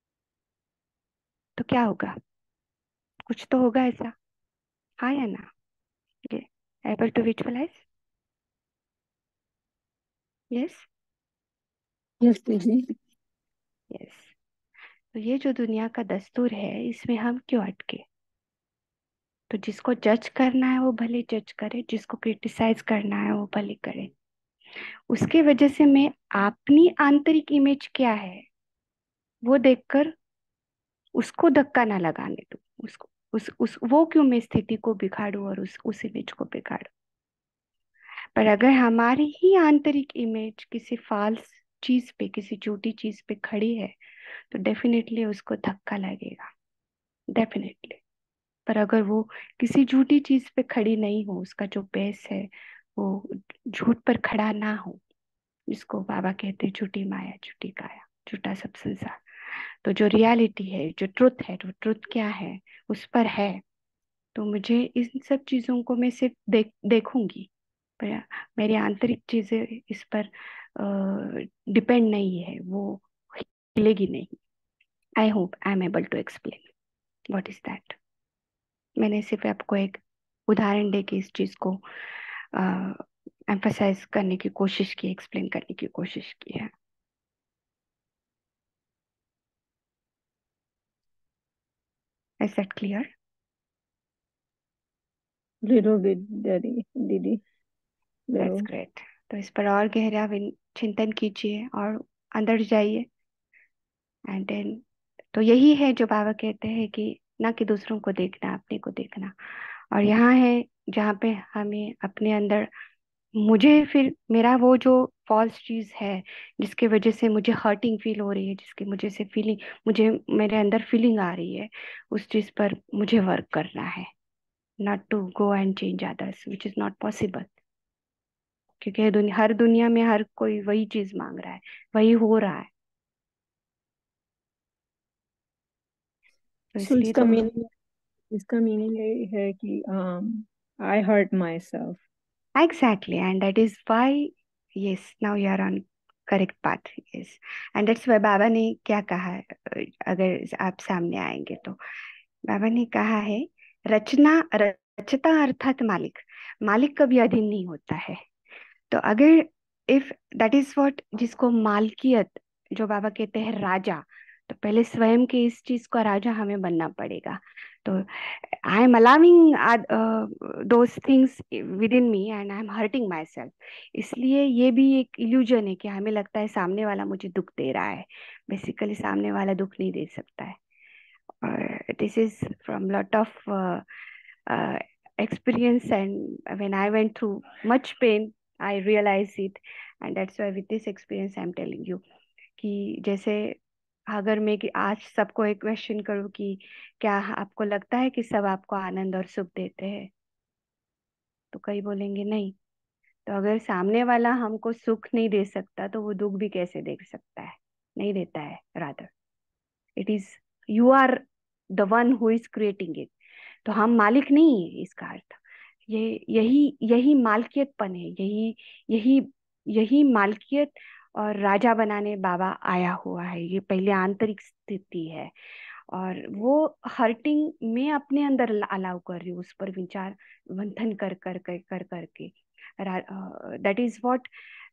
तो क्या होगा? कुछ तो होगा ऐसा, हाँ या ना? ये able to visualise? Yes. Yes दीदी। यस। तो ये जो दुनिया का दस्तूर है, इसमें हम क्यों अटके? तो जिसको जज करना है वो भले जज करे, जिसको क्रिटिसाइज करना है वो भले करे। उसके वजह से मैं अपनी आंतरिक इमेज क्या है वो देखकर उसको धक्का ना लगाने दूं। उसको उस वो क्यों मैं स्थिति को बिगाड़ू और उस इमेज को बिगाड़ू। पर अगर हमारी ही आंतरिक इमेज किसी फाल्स चीज पे, किसी झूठी चीज पे खड़ी है, तो डेफिनेटली उसको धक्का लगेगा, डेफिनेटली। पर अगर वो किसी झूठी चीज पे खड़ी नहीं हो, उसका जो बेस है वो झूठ पर खड़ा ना हो, जिसको बाबा कहते हैं झूठी माया, झूठी काया, झूठा सब संसार, तो जो रियलिटी है, जो ट्रुथ है, जो ट्रुथ क्या है उस पर है, तो मुझे इन सब चीजों को मैं सिर्फ देखूंगी। पर मेरी आंतरिक चीजें इस पर डिपेंड नहीं है, वो हिलेगी नहीं। I hope I am able to explain what is that. मैंने सिर्फ आपको एक उदाहरण दे के इस चीज को एम्फसाइज करने की कोशिश की, एक्सप्लेन करने की कोशिश की है। Is that clear? Little bit दीदी, दैट्स लिटिल। ग्रेट। तो इस पर और गहरा चिंतन कीजिए और अंदर जाइए। एंड देन, तो यही है जो बाबा कहते हैं कि ना कि दूसरों को देखना, अपने को देखना। और यहाँ है जहाँ पे हमें अपने अंदर, मुझे फिर मेरा वो जो फॉल्स चीज है जिसकी वजह से मुझे हर्टिंग फील हो रही है, जिसकी मुझे से फीलिंग, मुझे मेरे अंदर फीलिंग आ रही है, उस चीज पर मुझे वर्क करना है। Not to go and change others which is not possible. क्योंकि हर दुनिया में हर कोई वही चीज मांग रहा है, वही हो रहा है। तो सो इसलिए तो इसका मीनिंग ये है कि I hurt myself. exactly, and that is why, yes, now you are on correct path. Yes, and that's why बाबा ने क्या कहा है, अगर आप सामने आएंगे तो बाबा ने कहा है, रचना रचता अर्थात मालिक, मालिक कभी अधीन नहीं होता है। तो अगर इफ दैट इज व्हाट, जिसको मालकियत, जो बाबा कहते हैं राजा, तो पहले स्वयं के इस चीज का राजा हमें बनना पड़ेगा। तो I am allowing those things within me and I am hurting myself. इसलिए ये भी एक इल्यूजन है कि हमें लगता है सामने वाला मुझे दुख दे रहा है। बेसिकली सामने वाला दुख नहीं दे सकता है। और this is from lot of experience, and when I went through much pain I realized it, and that's why with this experience I'm telling you कि जैसे अगर मैं कि आज सबको एक क्वेश्चन करूँ कि क्या आपको लगता है कि सब आपको आनंद और सुख देते हैं, तो कई बोलेंगे नहीं। तो अगर सामने वाला हमको सुख नहीं दे सकता तो वो दुख भी कैसे दे सकता है? नहीं देता है। Rather it is, you are the one who is creating it. तो हम मालिक नहीं है, इसका अर्थ ये, यही यही मालकियतपन है, यही यही यही मालकियत और राजा बनाने बाबा आया हुआ है। ये पहले आंतरिक स्थिति है, और वो हर्टिंग मैं अपने अंदर अलाउ कर रही हूँ, उस पर विचार मंथन कर करके। दैट इज व्हाट,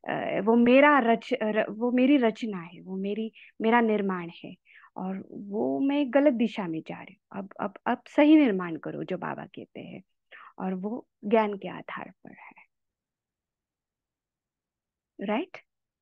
वो मेरी रचना है, वो मेरा निर्माण है। और वो मैं गलत दिशा में जा रही हूँ। अब सही निर्माण करो, जो बाबा कहते हैं, और वो ज्ञान के आधार पर है। राइट?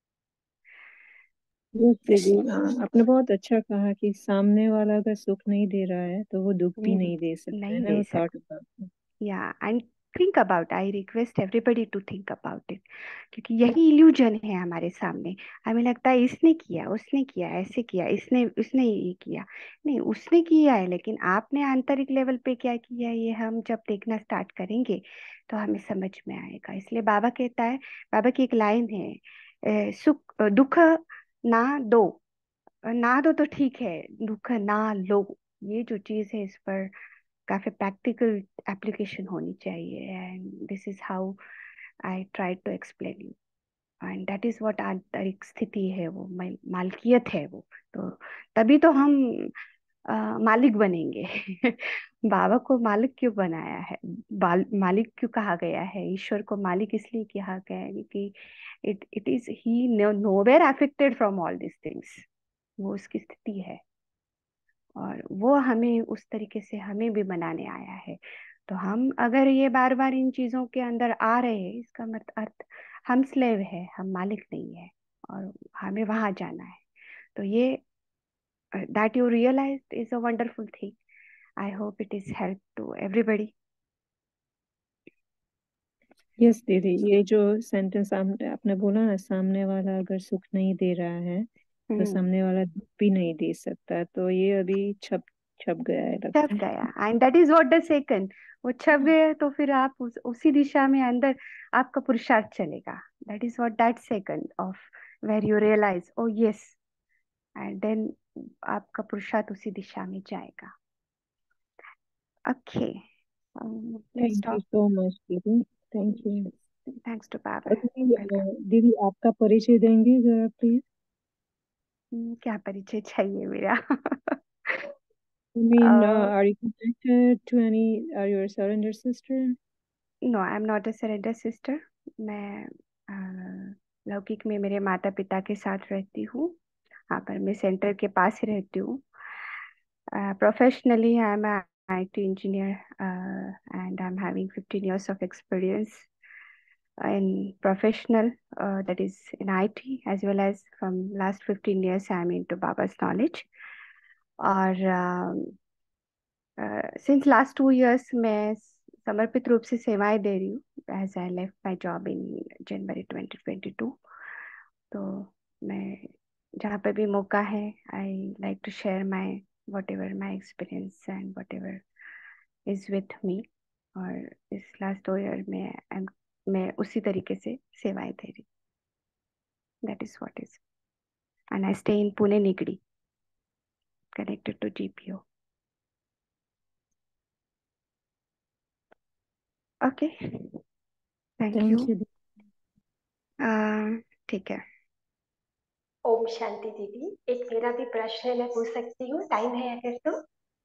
यस दीदी, आपने बहुत अच्छा कहा कि सामने वाला अगर सुख नहीं दे रहा है तो वो दुख भी नहीं दे सकता है। नहीं दे नेवर थॉट सकते। अबाउट। या and think about, I request everybody to think about it. क्योंकि यही इल्यूजन है हमारे सामने। हमें लगता है इसने किया, उसने किया, ऐसे किया, इसने उसने ये किया। नहीं, उसने किया है, लेकिन आपने आंतरिक लेवल पे क्या किया है, ये हम जब देखना स्टार्ट करेंगे तो हमें समझ में आएगा। इसलिए बाबा कहता है, बाबा की एक लाइन है, दुख ना दो, ना दो तो ठीक है, दुख ना लो। ये जो चीज है इस पर काफी प्रैक्टिकल एप्लीकेशन होनी चाहिए, and this is how I try to explain you. And that is what आंतरिक स्थिति है, वो मालकियत है वो। तो तभी तो हम मालिक बनेंगे। बाबा को मालिक क्यों बनाया है, मालिक क्यों कहा गया है, ईश्वर को मालिक इसलिए कहा गया है क्योंकि it is he nowhere affected from all this things. वो उसकी स्थिति है और वो हमें उस तरीके से हमें भी बनाने आया है। तो हम अगर ये बार बार इन चीजों के अंदर आ रहे हैं, इसका मतलब अर्थ हम स्लेव है, हम मालिक नहीं है और हमें वहां जाना है। तो ये that you realized is a wonderful thing. I hope it is help to everybody. Yes दीदी, ये जो सेंटेंस आपने बोला ना, सामने वाला अगर सुख नहीं दे रहा है तो सामने वाला दुख भी नहीं दे सकता, तो ये अभी छप छप गया है छप लगता है। गया and that is what the second, वो छप गया तो फिर आप उसी दिशा में अंदर आपका पुरुषार्थ चलेगा। That is what that second of where you realize oh yes, and then आपका पुरुषार्थ उसी दिशा में जाएगा। Okay, let's thank you talk. So much दीदी, thank you. Thanks to Baba. Welcome. दीदी आपका परिचय देंगे जरा प्लीज? क्या परिचय चाहिए मेरा? I mean, are you connected to any, are you a surrender sister? No, I'm not a surrender sister. मैं लौकिक में मेरे माता पिता के साथ रहती हूँ। हाँ, पर मैं सेंटर के पास ही रहती हूँ। Professionally, I'm a IT engineer and I'm having 15 years of experience in professional, that is in IT, as well as from last 15 years I'm into Baba's knowledge. और since last 2 years मैं समर्पित रूप से सेवाएं दे रही हूँ as I left my job in January 2022। तो मैं जहाँ पे भी मौका है I like to share my whatever my experience and whatever is with me. और इस लास्ट 2 ईयर में मैं उसी तरीके से सेवाएं दे रही। That is what is, and I stay in Pune Nigdi, connected to GPO। Okay, thank you. ठीक है। ओम शांति दीदी, एक मेरा भी प्रश्न है, मैं पूछ सकती हूँ? टाइम है अगर तो?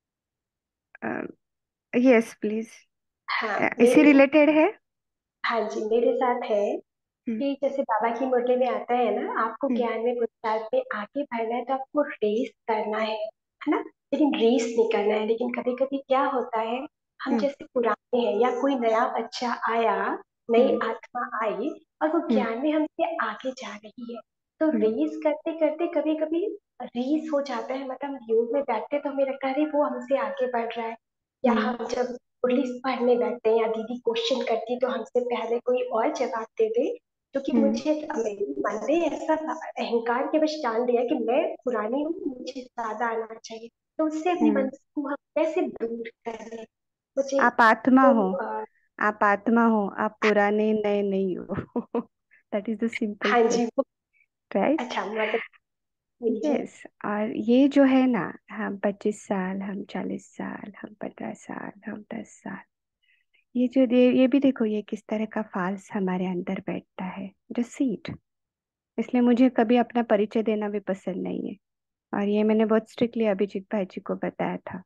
Yes please. हाँ, इसी रिलेटेड है? हाँ जी, मेरे साथ है कि जैसे बाबा की मुरली में आता है ना, आपको ज्ञान में पुरुषार्थ में आगे बढ़ना है तो आपको रेस करना है ना? लेकिन रेस नहीं करना है। लेकिन कभी कभी क्या होता है, हम जैसे पुराने हैं या कोई नया बच्चा आया, नई आत्मा आई और वो ज्ञान में हमसे आगे जा रही है, तो रेस करते करते कभी कभी रेस हो जाता है। मतलब योग में बैठते तो हमें लगता है अरे वो हमसे आगे बढ़ रहा है, या हम जब मुरली पढ़ने बैठते हैं या दीदी क्वेश्चन करती तो हमसे पहले कोई और जवाब दे दे, जो कि मुझे मेरे मन ने ऐसा अहंकार के वश जान लिया कि मैं पुरानी हूँ, मुझे ज्यादा आना चाहिए। तो उससे अपने मन को हम कैसे दूर करें? मुझे आप आत्मा तो हो, आप आत्मा हो, आप पुराने नए नहीं हो। दैट इज द सिंपल हाँ ट्रूथ, जी, वो राइट? अच्छा मतलब यस। और ये जो है ना, हम 25 साल, हम 40 साल, हम 15 साल, हम 10 साल, ये भी देखो ये किस तरह का फाल्स हमारे अंदर बैठता है, जो सीट। इसलिए मुझे कभी अपना परिचय देना भी पसंद नहीं है, और ये मैंने बहुत स्ट्रिक्टली अभिजीत भाई जी को बताया था।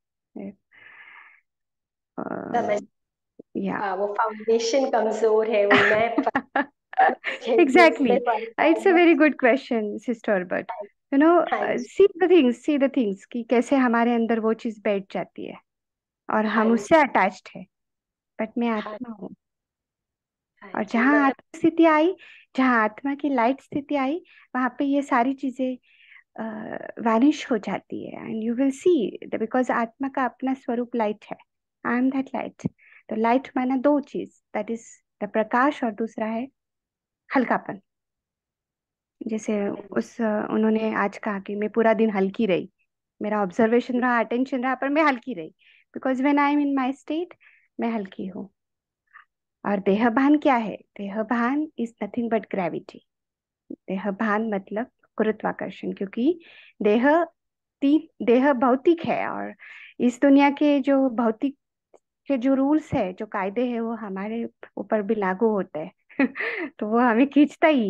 समझ या वो फाउंडेशन कमजोर है, वो मैं exactly, it's a very good question sister, but you know, हाँ जी, see the things कि कैसे हमारे अंदर वो चीज बैठ जाती है और हाँ हम जी, उससे अटैच्ड है। बट मैं हाँ आत्मा हूँ, हाँ और जी, जहाँ मतलब आत्म स्थिति आई, जहाँ आत्मा की लाइट स्थिति आई, वहां पे ये सारी चीजें वैनिश हो जाती है। And you will see, because आत्मा का अपना स्वरूप लाइट है। I am that light. तो लाइट माना दो चीज, दैट इज द प्रकाश, और दूसरा है हल्कापन। जैसे उन्होंने आज कहा कि मैं पूरा दिन हल्की रही, मेरा ऑब्जर्वेशन रहा, अटेंशन रहा, पर मैं हल्की रही, because when I am in my state मैं हल्की हूँ। और देहभान क्या है? देहभान इज नथिंग बट ग्रेविटी। देहभान मतलब गुरुत्वाकर्षण, क्योंकि देह देह भौतिक है, और इस दुनिया के जो भौतिक के जो रूल्स है, जो कायदे हैं, वो हमारे ऊपर भी लागू होते हैं। तो वो हमें खींचता ही है।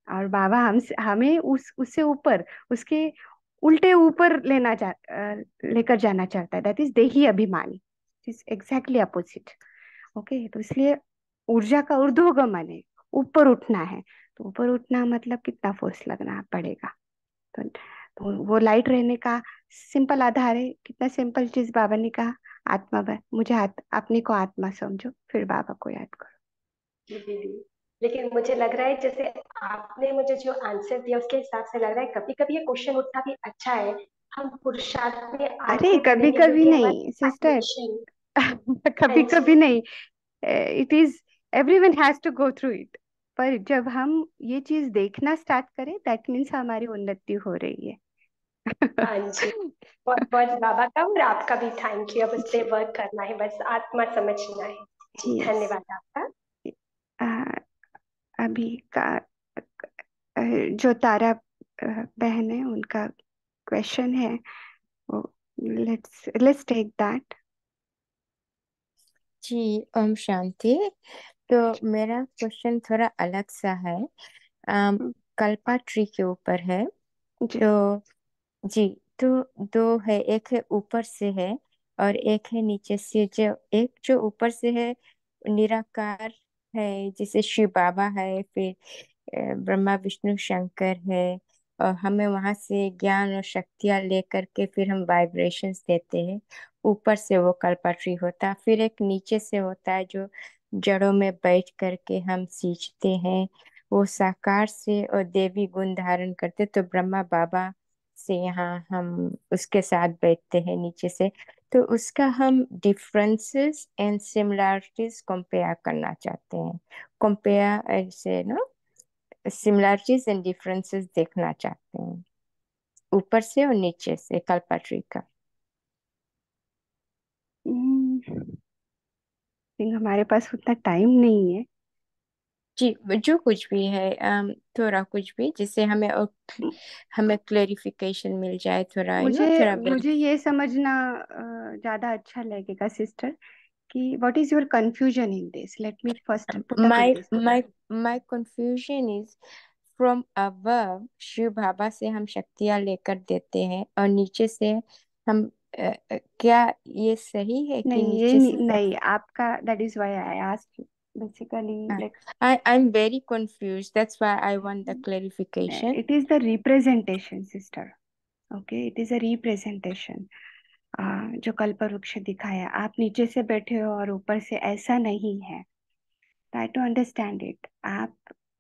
और बाबा हम हमें उससे ऊपर, उसके उल्टे ऊपर लेकर जाना चाहता है। दैट इज देही अभिमानी, इज एग्जैक्टली अपोजिट। ओके, तो इसलिए ऊर्जा का ऊर्ध्वगमन है, ऊपर उठना है। तो ऊपर उठना मतलब कितना फोर्स लगना पड़ेगा। तो वो लाइट रहने का सिंपल आधार है। कितना सिंपल चीज बाबा ने कहा, आत्मा मुझे अपने को आत्मा समझो, फिर बाबा को याद करो। जी दीदी, लेकिन मुझे लग रहा है जैसे आपने मुझे जो आंसर दिया उसके हिसाब से लग रहा है कभी कभी ये क्वेश्चन उठना भी अच्छा है। हम पुरुषार्थ में अरे आगे कभी बढ़ेंगे कभी क्योंकि नहीं हमारा सिस्टर, वाइब्रेशन। हाँ कभी जी। कभी नहीं। It is, everyone has to go through it. पर जब हम ये चीज देखना स्टार्ट करें, दैट मीन्स हमारी उन्नति हो रही है। हाँ जी, बहुत बहुत बाबा का और आपका भी थैंक यू। अब उस जी, पर वर्क करना है, बस आत्मा समझना है। जी यस। धन्यवाद आपका। अभी का जो तारा बहन है, उनका क्वेश्चन है वो, लेट्स टेक दैट। जी, ओम शांति। तो मेरा क्वेश्चन थोड़ा अलग सा है। कल्पा ट्री के ऊपर है। जी, तो जी, तो दो है, एक है ऊपर से है और एक है नीचे से। जो एक जो ऊपर से है निराकार है, जैसे शिव बाबा है, फिर ब्रह्मा विष्णु शंकर है। और हमें वहां से ज्ञान और शक्तियां लेकर के फिर हम वाइब्रेशंस देते हैं। ऊपर से वो कल्पट्री होता है। फिर एक नीचे से होता है जो जड़ों में बैठ करके हम सींचते हैं। वो साकार से और देवी गुण धारण करते, तो ब्रह्मा बाबा से यहाँ हम उसके साथ बैठते हैं नीचे से। तो उसका हम डिफरेंसेस एंड सिमिलरिटीज कंपेयर करना चाहते हैं। कंपेयर ऐसे ना, सिमिलरिटीज एंड डिफरेंसेस देखना चाहते हैं ऊपर से और नीचे से कल्पट्री का। हमारे पास उतना टाइम नहीं है। जी, जो कुछ भी है, थोड़ा कुछ भी जिससे हमें हमें क्लेरिफिकेशन मिल जाए, थोड़ा मुझे थोड़ा मुझे ये समझना ज्यादा अच्छा लगेगा सिस्टर, कि what is your confusion in this. Let me first put up in my this. my my confusion is from above Shiv Baba से हम शक्तियां लेकर देते हैं और नीचे से हम क्या ये सही है कि नहीं, ये नीचे से? नहीं आपका, that is why I asked you basically. Let's, I'm very confused, that's why I want the clarification. It is the representation sister. Okay, it is a representation. जो कल्प वृक्ष दिखाया, आप नीचे से बैठे हो और ऊपर से, ऐसा नहीं है। Try to understand it. आप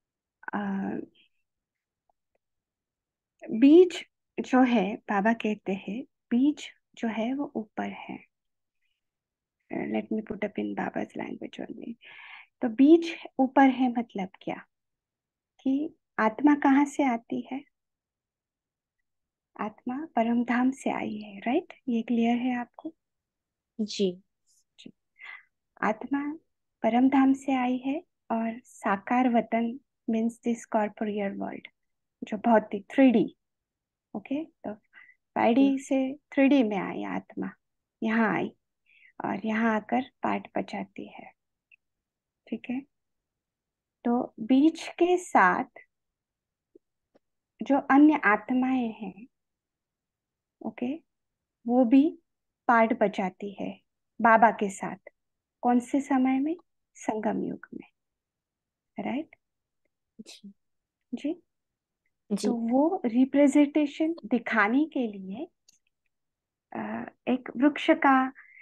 बीज जो है, बाबा कहते हैं बीज जो है वो ऊपर है। Let me put up in Baba's language only. तो बीज ऊपर है मतलब क्या, कि आत्मा कहाँ से आती है? आत्मा परम धाम से आई है, राइट? ये क्लियर है आपको? जी। जी। आत्मा परम धाम से आई है, और साकार वतन मीन्स दिस कॉर्पोरियल वर्ल्ड, जो भौतिक 3D। ओके, तो 5D से 3D में आई आत्मा, यहाँ आई और यहाँ आकर पाठ बचाती है। ठीक है, तो बीज के साथ जो अन्य आत्माएं हैं, ओके, वो भी पाठ बचाती है बाबा के साथ। कौन से समय में? संगम युग में, राइट? जी। जी। तो जी। वो रिप्रेजेंटेशन दिखाने के लिए एक वृक्ष का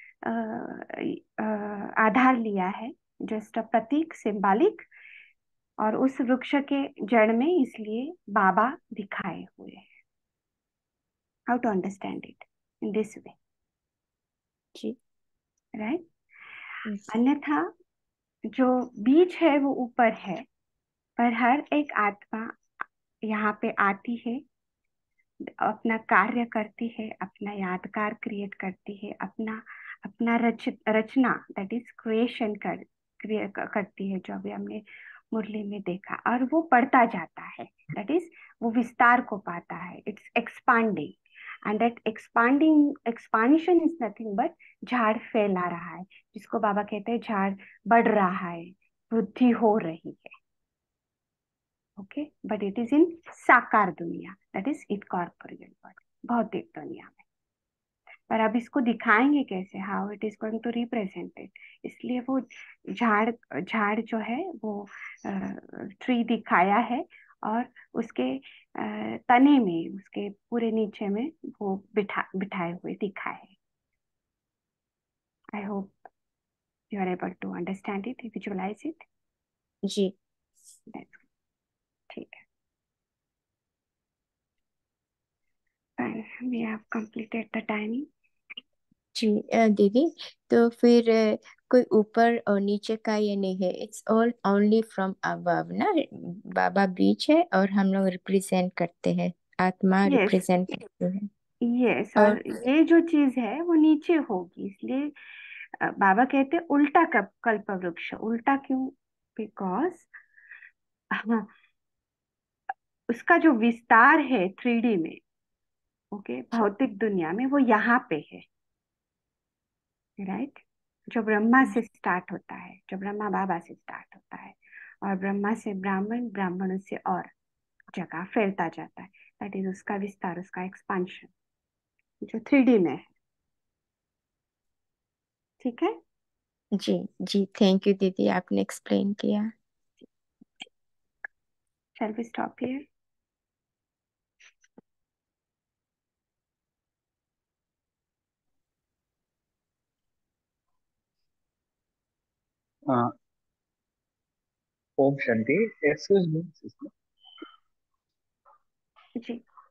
आधार लिया है, जस्ट अ प्रतीक, सिंबॉलिक। और उस वृक्ष के जड़ में इसलिए बाबा दिखाए हुए हैं। How to understand it in this way, जी। राइट? जी। अन्यथा जो बीज है वो ऊपर है, पर हर एक आत्मा यहाँ पे आती है, अपना कार्य करती है, अपना यादगार क्रिएट करती है, अपना अपना रचना, दैट इज क्रिएशन करती है, जो अभी हमने मुरली में देखा। और वो बढ़ता जाता है, दैट इज वो विस्तार को पाता है, it's expanding. And that expansion is nothing but झाड़ फैला रहा है, जिसको बाबा कहते हैं झाड़ बढ़ रहा है, वृद्धि हो रही है। Okay, but it is in साकार दुनिया, दैट इज इनकॉर्पोरियल बॉडी, भौतिक दुनिया में। पर अब इसको दिखाएंगे कैसे, how it is going to represent it. इसलिए वो झाड़ झाड़ जो है वो ट्री दिखाया है, और उसके तने में, उसके पूरे नीचे में वो बिठाए हुए दिखाए है। I hope you are able to understand it, visualize it. जी ठीक है, we have completed the timing. जी दीदी, तो फिर कोई ऊपर और नीचे का ये नहीं है, it's all only from above ना। बाबा बीच है और हम लोग रिप्रेजेंट करते हैं, आत्मा यस रिप्रेजेंट करते हैं। यस, और और ये जो चीज है वो नीचे होगी, इसलिए बाबा कहते हैं उल्टा कल्प वृक्ष। उल्टा क्यों? बिकॉज उसका जो विस्तार है 3D में, ओके, भौतिक दुनिया में, वो यहाँ पे है, राइट। जो ब्रह्मा से स्टार्ट होता है, जो ब्रह्मा बाबा से स्टार्ट होता है, और ब्रह्मा से ब्राह्मण, ब्राह्मण से और जगह फैलता जाता है, दैट इज उसका विस्तार, उसका एक्सपांशन जो 3D में है। ठीक है जी जी, थैंक यू दीदी, आपने एक्सप्लेन किया। Shall we stop here? ओम शांति। एक्सक्यूज मी सिस्टर, जी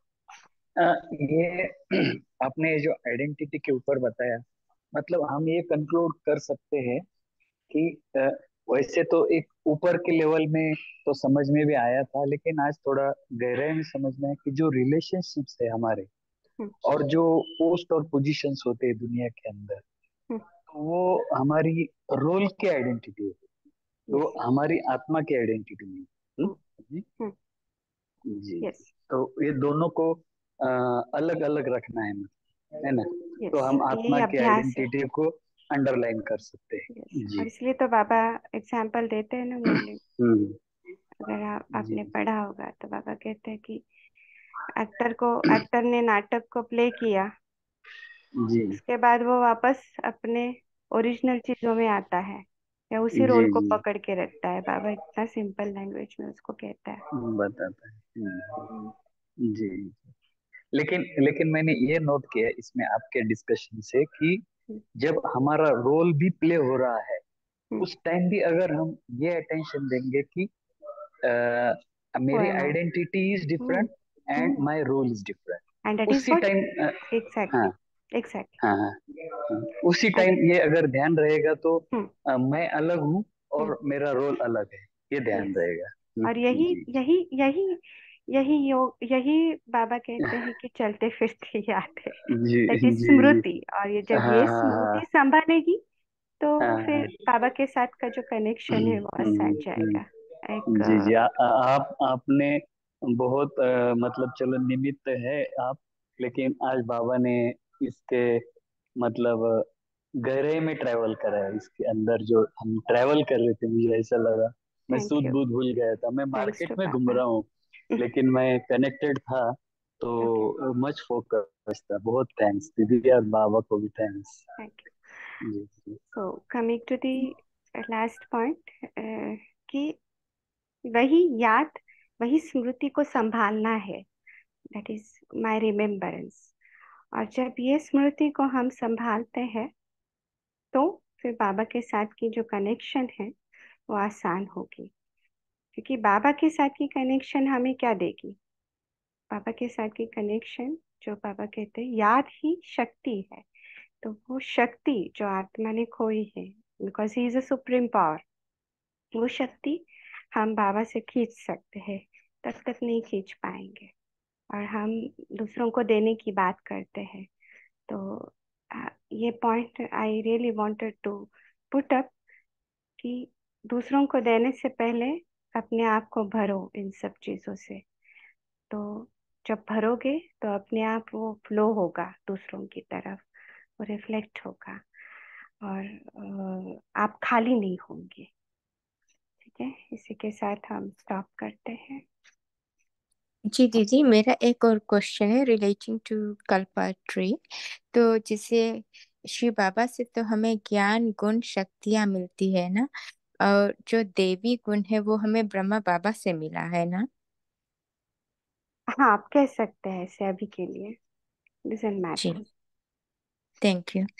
ये आपने जो आइडेंटिटी के ऊपर बताया, मतलब हम ये कंक्लूड कर सकते हैं कि वैसे तो एक ऊपर के लेवल में तो समझ में भी आया था, लेकिन आज थोड़ा गहराई में समझ में है कि जो रिलेशनशिप्स है हमारे, और जो पोस्ट और पोजीशंस होते हैं दुनिया के अंदर, तो वो हमारी रोल की आइडेंटिटी है, तो हमारी आत्मा की आइडेंटिटी नहीं। जी जी। यस तो ये दोनों को अलग अलग रखना है ना। तो हम यही आत्मा की अभ्यास है। आइडेंटिटी को अंडरलाइन कर सकते हैं। और जी। इसलिए तो बाबा एग्जाम्पल देते हैं ना मुरली। हम्म। अगर आपने जी पढ़ा होगा तो बाबा कहते हैं कि एक्टर ने नाटक को प्ले किया, जी उसके बाद वो वापस अपने ओरिजिनल चीजों में आता है, या उसी जी रोल को जी पकड़ के रखता है। बाबा इतना सिंपल लैंग्वेज में उसको कहता है। बताता है। हम्म, जी। लेकिन लेकिन मैंने ये नोट किया इसमें आपके डिस्कशन से कि जब हमारा रोल भी प्ले हो रहा है, उस टाइम भी अगर हम ये अटेंशन देंगे कि who मेरी am I? Identity is different and my role is different, And that is उसी what टाइम हाँ exactly हाँ हाँ उसी and टाइम ये अगर ध्यान रहेगा तो हम्म मैं अलग हूँ हम्म और मेरा रोल अलग है, ये ध्यान yes। रहेगा। और यही जी यही यही यही योग, यही बाबा कहते हैं कि चलते फिरते याद है, जी दैट जी इज जी। स्मृति। और ये जब हाँ ये हाँ हाँ स्मृति संभालेगी तो फिर हाँ। बाबा के साथ का जो कनेक्शन है वो आसान जाएगा। एक जी जी। आपने बहुत मतलब चलो निमित्त है आप, लेकिन आज बाबा ने इसके मतलब गहराई में ट्रैवल करा है, इसके अंदर जो हम ट्रैवल कर रहे थे मुझे ऐसा लगा मैं थैंक सूद यू, बूद भूल गया था, मैं थैंक्स मार्केट टू में घूम बाबा। रहा हूँ लेकिन मैं कनेक्टेड था, ओके, तो मच फोकस था। बहुत थैंक्स दीदी और बाबा को भी थैंक्स। थैंक जी जी। You. So coming to the last point, कि वही याद, वही स्मृति को संभालना है, दैट इज माय रिमेम्बरेंस। और जब ये स्मृति को हम संभालते हैं तो फिर बाबा के साथ की जो कनेक्शन है वो आसान होगी। क्योंकि बाबा के साथ की कनेक्शन हमें क्या देगी? बाबा के साथ की कनेक्शन, जो बाबा कहते हैं याद ही शक्ति है, तो वो शक्ति जो आत्मा ने खोई है, because he is a supreme power, वो शक्ति हम बाबा से खींच सकते हैं, तब तक नहीं खींच पाएंगे। और हम दूसरों को देने की बात करते हैं, तो ये point I really wanted to put up, कि दूसरों को देने से पहले अपने आप को भरो इन सब चीजों से। तो जब भरोगे तो अपने आप वो फ्लो होगा दूसरों की तरफ, वो रिफ्लेक्ट होगा, और आप खाली नहीं होंगे। ठीक ठीक है, इसी के साथ हम स्टॉप करते हैं। जी दीदी, मेरा एक और क्वेश्चन है रिलेटिंग टू कल्पट्री। तो जिसे शिव बाबा से तो हमें ज्ञान गुण शक्तियाँ मिलती है ना, और जो देवी गुण है वो हमें ब्रह्मा बाबा से मिला है ना। हाँ, आप कह सकते हैं ऐसे अभी के लिए, डजंट जी, मैटर। Thank you.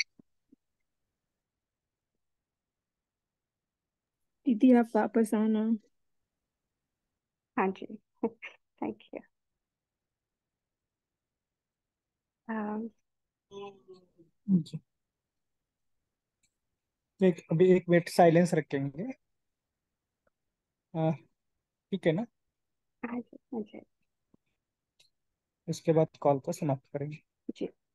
दीदी आप वापस आना। हाँ जी। Thank you. जी, अभी एक मिनट साइलेंस रखेंगे। ठीक है ना? हाँ जी, हाँ जी। इसके बाद कॉल को समाप्त करेंगे। जी।